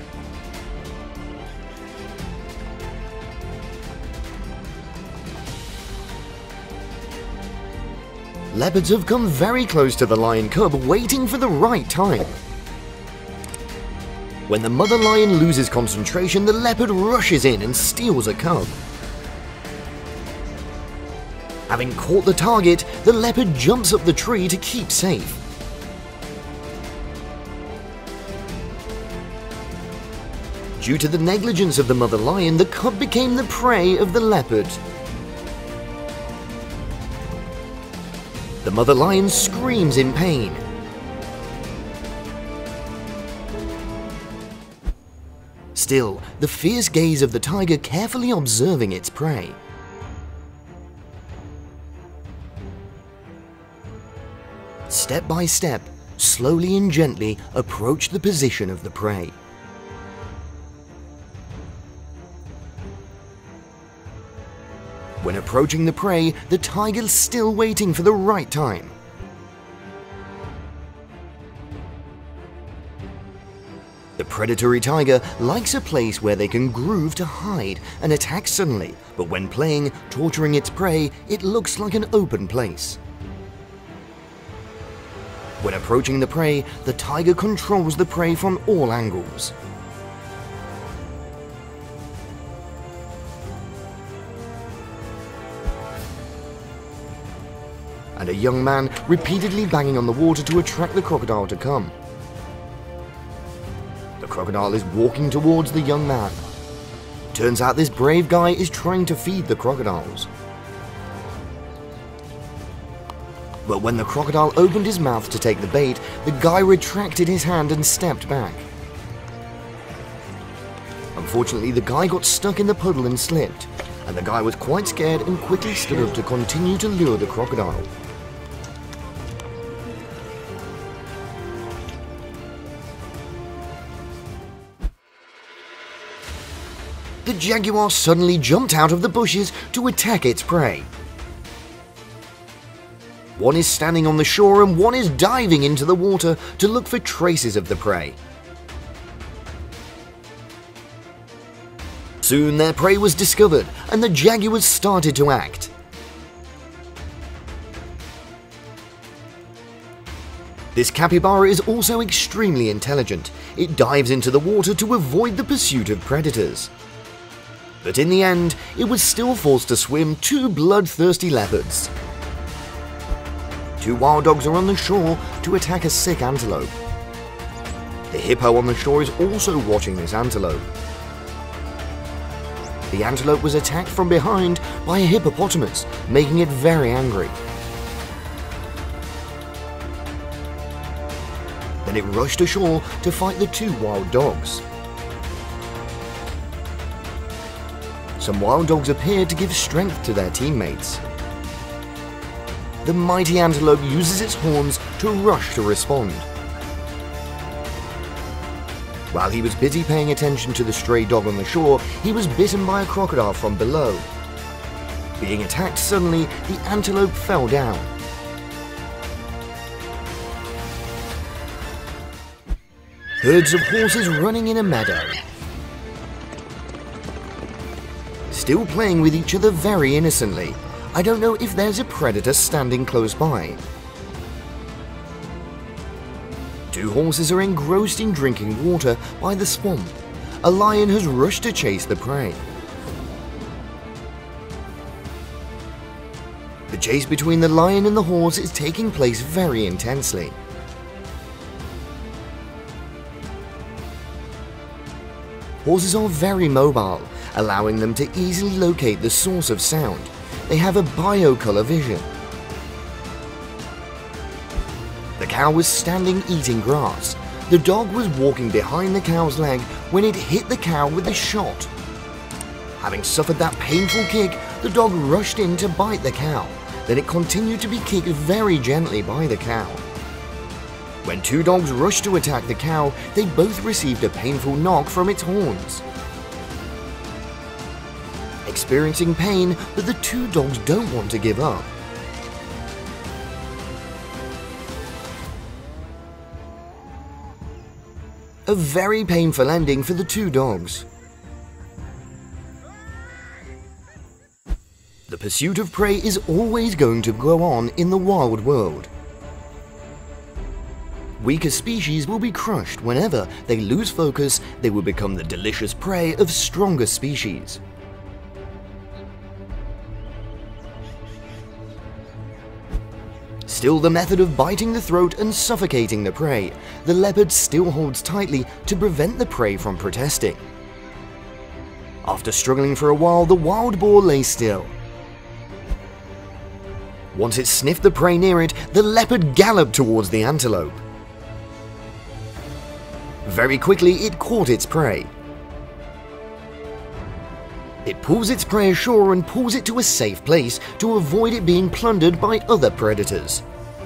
S3: Leopards have come very close to the lion cub, waiting for the right time. When the mother lion loses concentration, the leopard rushes in and steals a cub. Having caught the target, the leopard jumps up the tree to keep safe. Due to the negligence of the mother lion, the cub became the prey of the leopard. The mother lion screams in pain. Still, the fierce gaze of the tiger carefully observing its prey. Step by step, slowly and gently approach the position of the prey. When approaching the prey, the tiger is still waiting for the right time. The predatory tiger likes a place where they can groove to hide and attack suddenly, but when playing, torturing its prey, it looks like an open place. When approaching the prey, the tiger controls the prey from all angles. And a young man repeatedly banging on the water to attract the crocodile to come. The crocodile is walking towards the young man. Turns out this brave guy is trying to feed the crocodiles. But when the crocodile opened his mouth to take the bait, the guy retracted his hand and stepped back. Unfortunately, the guy got stuck in the puddle and slipped, and the guy was quite scared and quickly stood up to continue to lure the crocodile. The jaguar suddenly jumped out of the bushes to attack its prey. One is standing on the shore and one is diving into the water to look for traces of the prey. Soon their prey was discovered and the jaguars started to act. This capybara is also extremely intelligent. It dives into the water to avoid the pursuit of predators. But in the end, it was still forced to swim two bloodthirsty leopards. Two wild dogs are on the shore to attack a sick antelope. The hippo on the shore is also watching this antelope. The antelope was attacked from behind by a hippopotamus, making it very angry. Then it rushed ashore to fight the two wild dogs. Some wild dogs appear to give strength to their teammates. The mighty antelope uses its horns to rush to respond. While he was busy paying attention to the stray dog on the shore, he was bitten by a crocodile from below. Being attacked suddenly, the antelope fell down. Herds of horses running in a meadow. Still playing with each other very innocently. I don't know if there's a predator standing close by. Two horses are engrossed in drinking water by the swamp. A lion has rushed to chase the prey. The chase between the lion and the horse is taking place very intensely. Horses are very mobile, allowing them to easily locate the source of sound. They have a biocolor vision. The cow was standing eating grass. The dog was walking behind the cow's leg when it hit the cow with a shot. Having suffered that painful kick, the dog rushed in to bite the cow. Then it continued to be kicked very gently by the cow. When two dogs rushed to attack the cow, they both received a painful knock from its horns. Experiencing pain, but the two dogs don't want to give up. A very painful ending for the two dogs. The pursuit of prey is always going to go on in the wild world. Weaker species will be crushed whenever they lose focus. They will become the delicious prey of stronger species. Still the method of biting the throat and suffocating the prey. The leopard still holds tightly to prevent the prey from protesting. After struggling for a while, the wild boar lay still. Once it sniffed the prey near it, the leopard galloped towards the antelope. Very quickly, it caught its prey. It pulls its prey ashore and pulls it to a safe place to avoid it being plundered by other predators.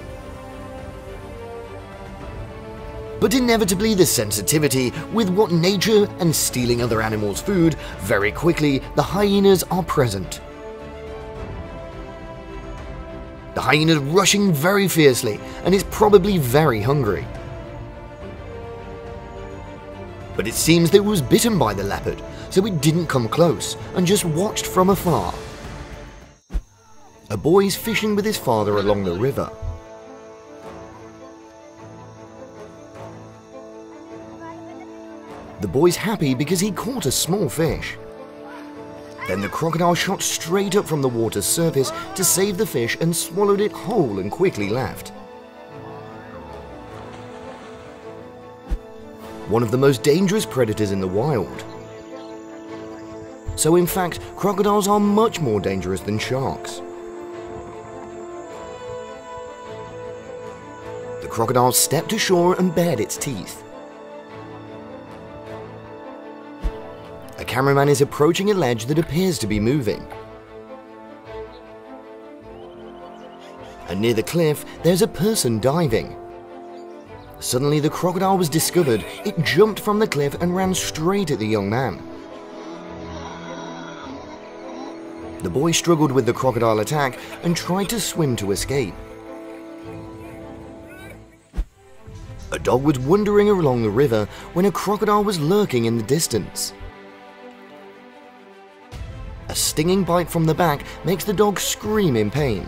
S3: But inevitably, the sensitivity with what nature and stealing other animals' food, very quickly the hyenas are present. The hyena is rushing very fiercely and is probably very hungry. But it seems that it was bitten by the leopard, so it didn't come close and just watched from afar. A boy is fishing with his father along the river. The boy's happy because he caught a small fish. Then the crocodile shot straight up from the water's surface to save the fish and swallowed it whole and quickly left. One of the most dangerous predators in the wild. So in fact, crocodiles are much more dangerous than sharks. The crocodile stepped ashore and bared its teeth. A cameraman is approaching a ledge that appears to be moving. And near the cliff, there's a person diving. Suddenly the crocodile was discovered. It jumped from the cliff and ran straight at the young man. The boy struggled with the crocodile attack and tried to swim to escape. A dog was wandering along the river when a crocodile was lurking in the distance. A stinging bite from the back makes the dog scream in pain.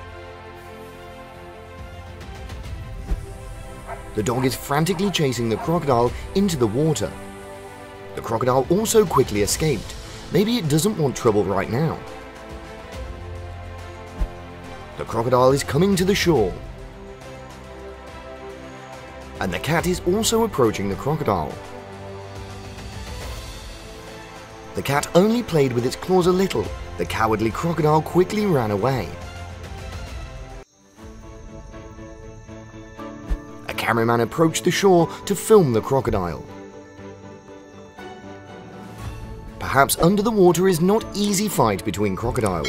S3: The dog is frantically chasing the crocodile into the water. The crocodile also quickly escaped. Maybe it doesn't want trouble right now. The crocodile is coming to the shore. And the cat is also approaching the crocodile. The cat only played with its claws a little. The cowardly crocodile quickly ran away. A cameraman approached the shore to film the crocodile. Perhaps
S1: perhaps under the water is not easy fight between crocodiles.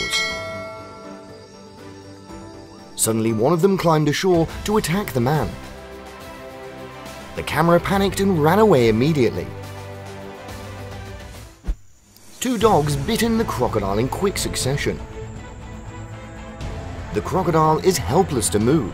S1: Suddenly one of them climbed ashore to attack the man. The camera panicked and ran away immediately. Two dogs bitten the crocodile in quick succession. The crocodile is helpless to move.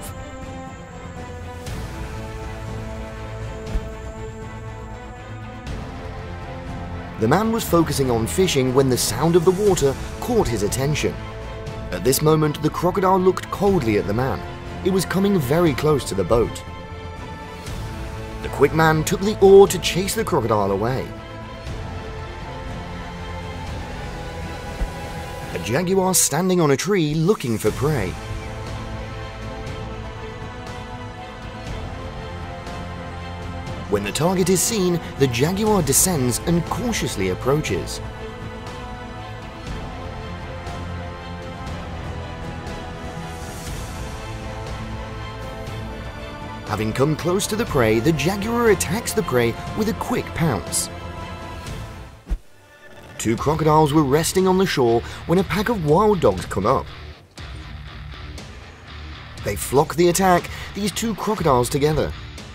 S1: The man was focusing on fishing when the sound of the water caught his attention. At this moment, the crocodile looked coldly at the man. It was coming very close to the boat. The quick man took the oar to chase the crocodile away. A jaguar standing on a tree looking for prey. When the target is seen, the jaguar descends and cautiously approaches. Having come close to the prey, the jaguar attacks the prey with a quick pounce. Two crocodiles were resting on the shore when a pack of wild dogs come up. They flock the attack, these two crocodiles together.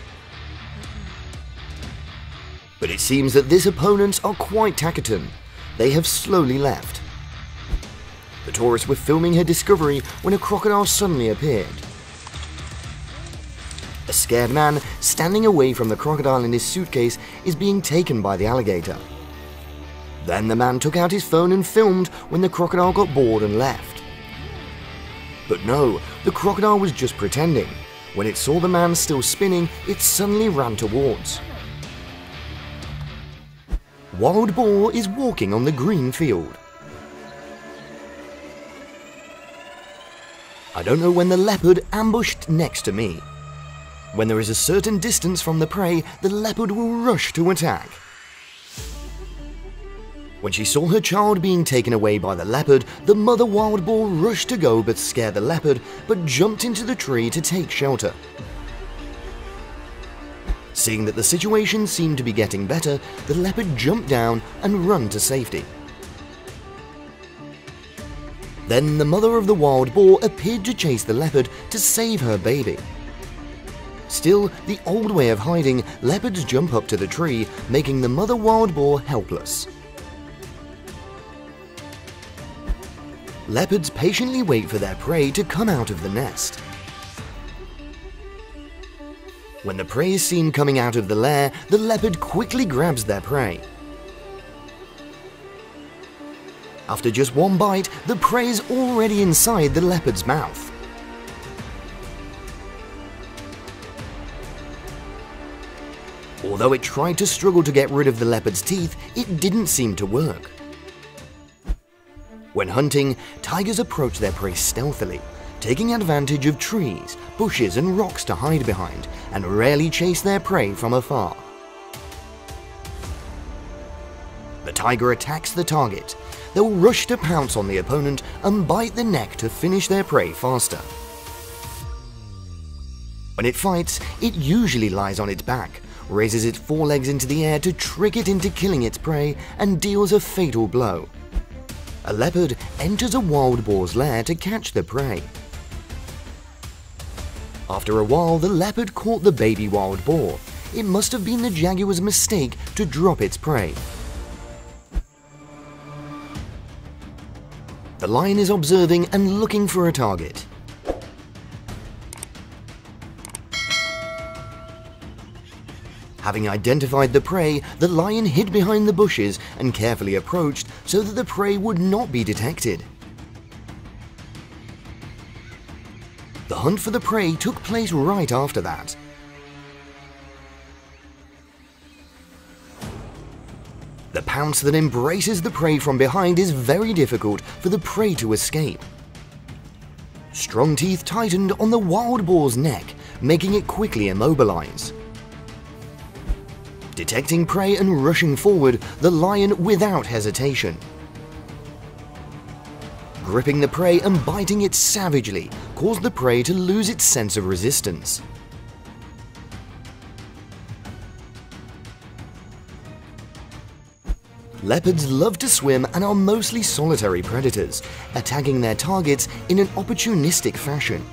S1: But it seems that these opponents are quite taciturn. They have slowly left. The tourists were filming her discovery when a crocodile suddenly appeared. A scared man, standing away from the crocodile in his suitcase, is being taken by the alligator. Then the man took out his phone and filmed when the crocodile got bored and left. But no, the crocodile was just pretending. When it saw the man still spinning, it suddenly ran towards. Wild boar is walking on the green field. I don't know when the leopard ambushed next to me. When there is a certain distance from the prey, the leopard will rush to attack. When she saw her child being taken away by the leopard, the mother wild boar rushed to go but scare the leopard, but jumped into the tree to take shelter. Seeing that the situation seemed to be getting better, the leopard jumped down and ran to safety. Then the mother of the wild boar appeared to chase the leopard to save her baby. Still, the old way of hiding, leopards jump up to the tree, making the mother wild boar helpless. Leopards patiently wait for their prey to come out of the nest. When the prey is seen coming out of the lair, the leopard quickly grabs their prey. After just one bite, the prey is already inside the leopard's mouth. Although it tried to struggle to get rid of the leopard's teeth, it didn't seem to work. When hunting, tigers approach their prey stealthily, taking advantage of trees, bushes and rocks to hide behind, and rarely chase their prey from afar. The tiger attacks the target. They'll rush to pounce on the opponent and bite the neck to finish their prey faster. When it fights, it usually lies on its back, raises its forelegs into the air to trick it into killing its prey, and deals a fatal blow. A leopard enters a wild boar's lair to catch the prey. After a while, the leopard caught the baby wild boar. It must have been the jaguar's mistake to drop its prey. The lion is observing and looking for a target. Having identified the prey, the lion hid behind the bushes and carefully approached so that the prey would not be detected. The hunt for the prey took place right after that. The pounce that embraces the prey from behind is very difficult for the prey to escape. Strong teeth tightened on the wild boar's neck, making it quickly immobilize. Detecting prey and rushing forward, the lion without hesitation. Gripping the prey and biting it savagely caused the prey to lose its sense of resistance. Leopards love to swim and are mostly solitary predators, attacking their targets in an opportunistic fashion.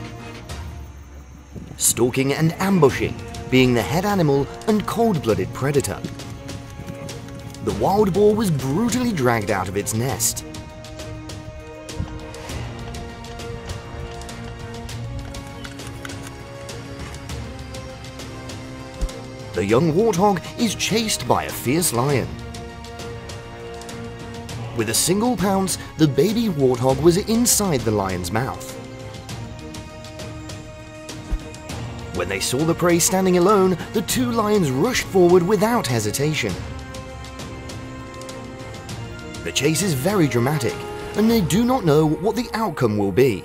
S1: Stalking and ambushing being the head animal and cold-blooded predator. The wild boar was brutally dragged out of its nest. The young warthog is chased by a fierce lion. With a single pounce, the baby warthog was inside the lion's mouth. When they saw the prey standing alone, the two lions rushed forward without hesitation. The chase is very dramatic, and they do not know what the outcome will be.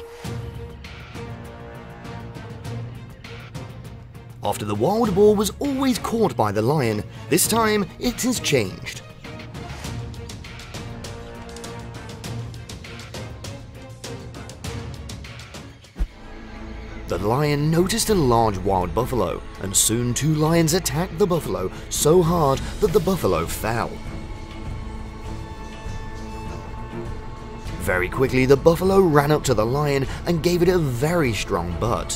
S1: After the wild boar was always caught by the lion, this time it has changed. The lion noticed a large wild buffalo, and soon two lions attacked the buffalo so hard that the buffalo fell. Very quickly, the buffalo ran up to the lion and gave it a very strong butt.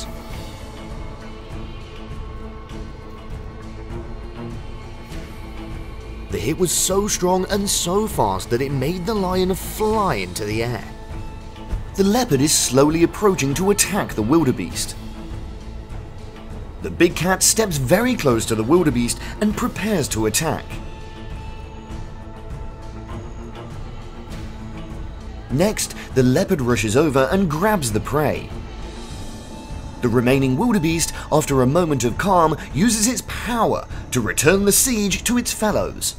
S1: The hit was so strong and so fast that it made the lion fly into the air. The leopard is slowly approaching to attack the wildebeest. The big cat steps very close to the wildebeest and prepares to attack. Next, the leopard rushes over and grabs the prey. The remaining wildebeest, after a moment of calm, uses its power to return the siege to its fellows.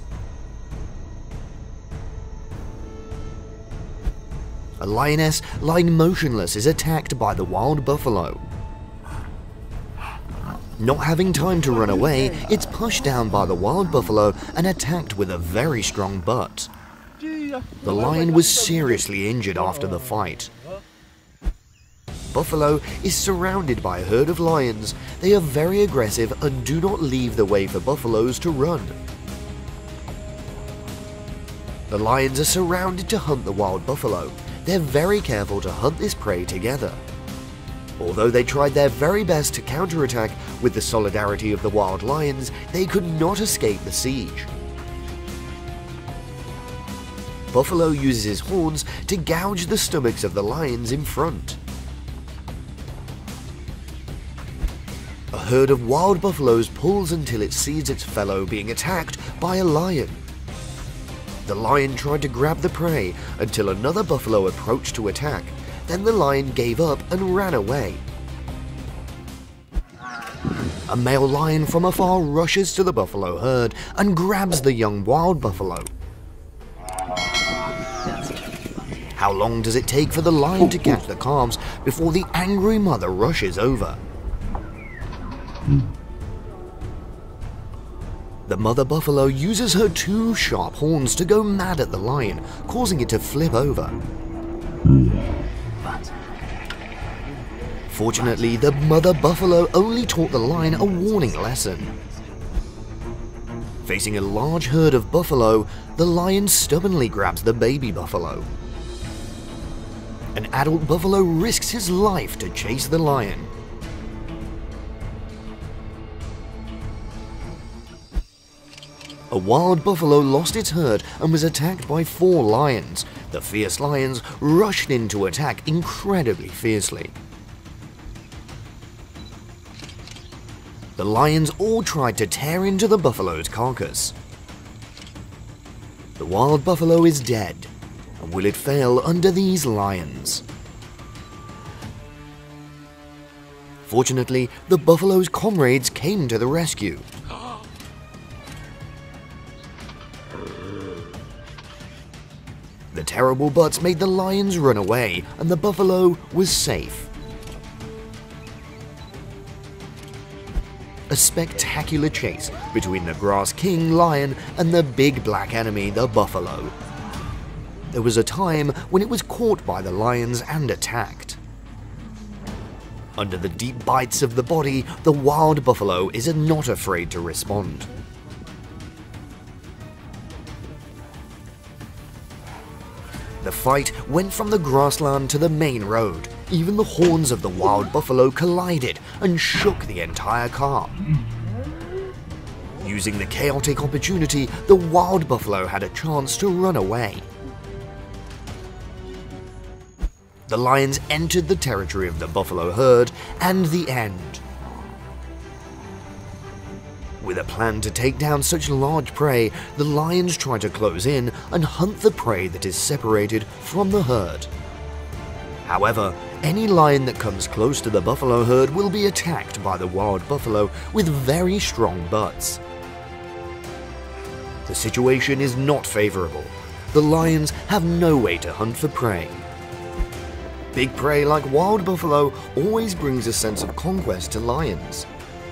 S1: A lioness lying motionless is attacked by the wild buffalo. Not having time to run away, it's pushed down by the wild buffalo and attacked with a very strong butt. The lion was seriously injured after the fight. Buffalo is surrounded by a herd of lions. They are very aggressive and do not leave the way for buffaloes to run. The lions are surrounded to hunt the wild buffalo. They're very careful to hunt this prey together. Although they tried their very best to counterattack with the solidarity of the wild lions, they could not escape the siege. Buffalo uses his horns to gouge the stomachs of the lions in front. A herd of wild buffaloes pulls until it sees its fellow being attacked by a lion. The lion tried to grab the prey until another buffalo approached to attack. Then the lion gave up and ran away. A male lion from afar rushes to the buffalo herd and grabs the young wild buffalo. How long does it take for the lion to catch the calves before the angry mother rushes over? The mother buffalo uses her two sharp horns to go mad at the lion, causing it to flip over. Fortunately, the mother buffalo only taught the lion a warning lesson. Facing a large herd of buffalo, the lion stubbornly grabs the baby buffalo. An adult buffalo risks his life to chase the lion. A wild buffalo lost its herd and was attacked by 4 lions. The fierce lions rushed in to attack incredibly fiercely. The lions all tried to tear into the buffalo's carcass. The wild buffalo is dead, and will it fail under these lions? Fortunately, the buffalo's comrades came to the rescue. The terrible butts made the lions run away, and the buffalo was safe. A spectacular chase between the grass king lion and the big black enemy, the buffalo. There was a time when it was caught by the lions and attacked. Under the deep bites of the body, the wild buffalo is not afraid to respond.
S3: fight went from the grassland to the main road. Even the horns of the wild buffalo collided and shook the entire car. Using the chaotic opportunity, the wild buffalo had a chance to run away. The lions entered the territory of the buffalo herd, and the end. With a plan to take down such large prey, the lions try to close in and hunt the prey that is separated from the herd. However, any lion that comes close to the buffalo herd will be attacked by the wild buffalo with very strong butts. The situation is not favorable. The lions have no way to hunt for prey. Big prey like wild buffalo always brings a sense of conquest to lions.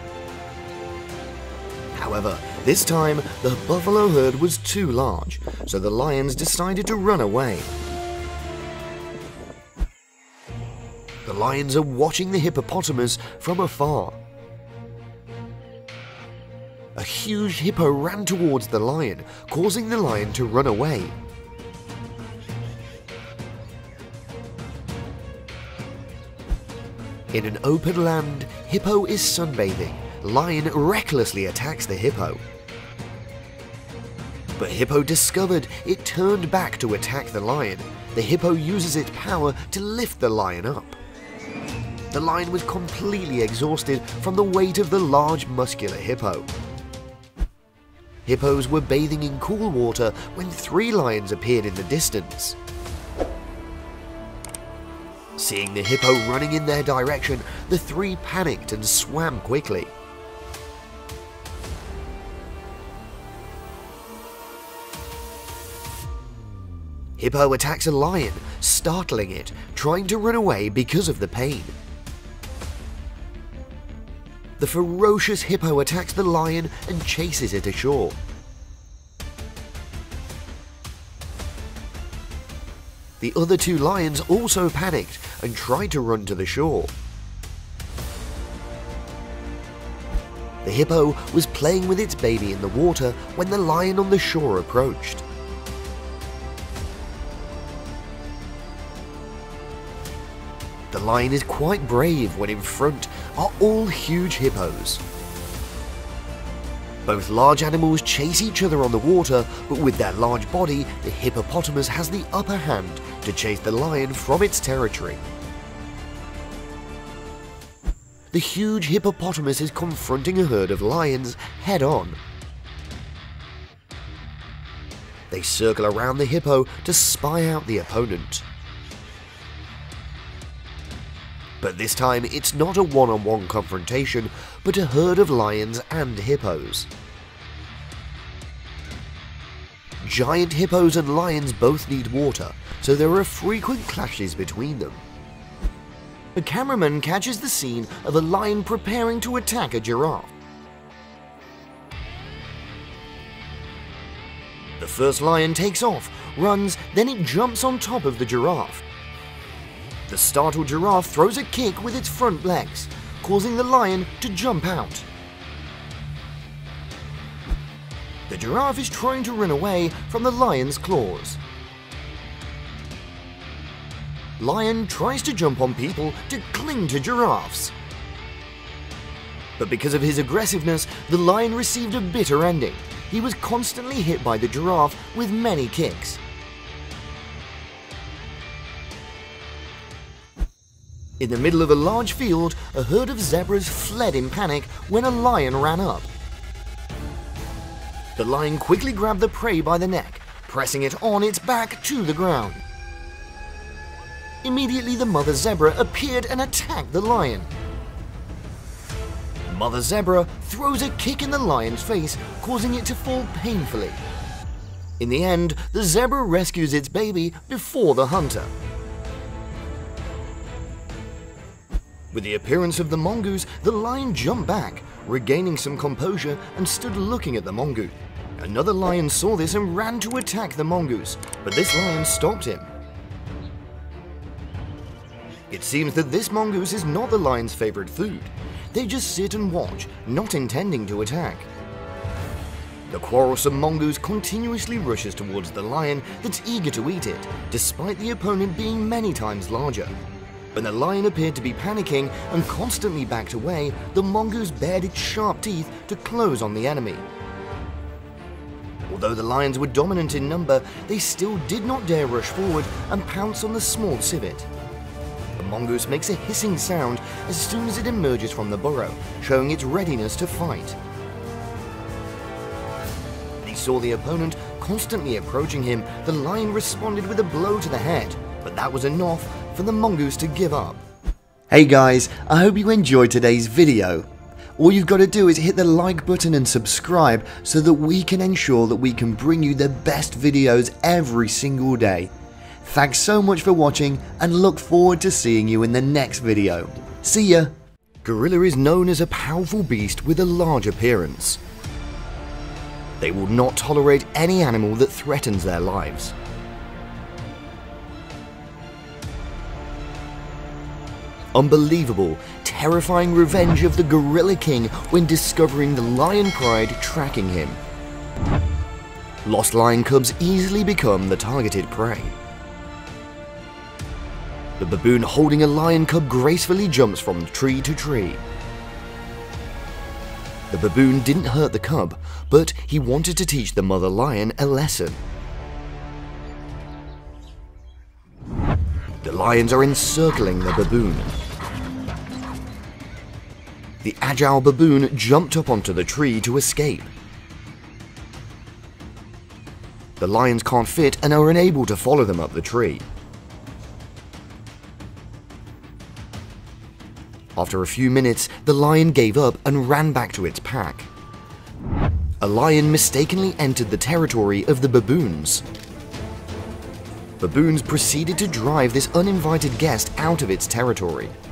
S3: However, this time the buffalo herd was too large, so the lions decided to run away. The lions are watching the hippopotamus from afar. A huge hippo ran towards the lion, causing the lion to run away. In an open land, hippo is sunbathing. Lion recklessly attacks the hippo. But hippo discovered it turned back to attack the lion. The hippo uses its power to lift the lion up. The lion was completely exhausted from the weight of the large muscular hippo. Hippos were bathing in cool water when 3 lions appeared in the distance. Seeing the hippo running in their direction, the 3 panicked and swam quickly. Hippo attacks a lion, startling it, trying to run away because of the pain. The ferocious hippo attacks the lion and chases it ashore. The other 2 lions also panicked and tried to run to the shore. The hippo was playing with its baby in the water when the lion on the shore approached. The lion is quite brave when in front are all huge hippos. Both large animals chase each other on the water, but with their large body, the hippopotamus has the upper hand to chase the lion from its territory. The huge hippopotamus is confronting a herd of lions head-on. They circle around the hippo to spy out the opponent. But this time it's not a one-on-one confrontation, but a herd of lions and hippos. Giant hippos and lions both need water, so there are frequent clashes between them. A cameraman catches the scene of a lion preparing to attack a giraffe. The first lion takes off, runs, then it jumps on top of the giraffe. The startled giraffe throws a kick with its front legs, causing the lion to jump out. The giraffe is trying to run away from the lion's claws. Lion tries to jump on people to cling to giraffes. But because of his aggressiveness, the lion received a bitter ending. He was constantly hit by the giraffe with many kicks. In the middle of a large field, a herd of zebras fled in panic when a lion ran up. The lion quickly grabbed the prey by the neck, pressing it on its back to the ground. Immediately, the mother zebra appeared and attacked the lion. Mother zebra throws a kick in the lion's face, causing it to fall painfully. In the end, the zebra rescues its baby before the hunter. With the appearance of the mongoose, the lion jumped back, regaining some composure and stood looking at the mongoose. Another lion saw this and ran to attack the mongoose, but this lion stopped him. It seems that this mongoose is not the lion's favorite food. They just sit and watch, not intending to attack.
S1: The quarrelsome mongoose continuously rushes towards the lion that's eager to eat it, despite the opponent being many times larger. When the lion appeared to be panicking and constantly backed away, the mongoose bared its sharp teeth to close on the enemy. Although the lions were dominant in number, they still did not dare rush forward and pounce on the small civet. The mongoose makes a hissing sound as soon as it emerges from the burrow, showing its readiness to fight. When he saw the opponent constantly approaching him, the lion responded with a blow to the head, but that was enough for the mongoose to give up.
S3: Hey guys, I hope you enjoyed today's video. All you've got to do is hit the like button and subscribe so that we can ensure that we can bring you the best videos every single day. Thanks so much for watching and look forward to seeing you in the next video. See ya!
S1: Gorilla is known as a powerful beast with a large appearance. They will not tolerate any animal that threatens their lives. Unbelievable, terrifying revenge of the Gorilla King when discovering the lion pride tracking him. Lost lion cubs easily become the targeted prey. The baboon holding a lion cub gracefully jumps from tree to tree. The baboon didn't hurt the cub, but he wanted to teach the mother lion a lesson. The lions are encircling the baboon. The agile baboon jumped up onto the tree to escape. The lions can't fit and are unable to follow them up the tree. After a few minutes, the lion gave up and ran back to its pack. A lion mistakenly entered the territory of the baboons. Baboons proceeded to drive this uninvited guest out of its territory.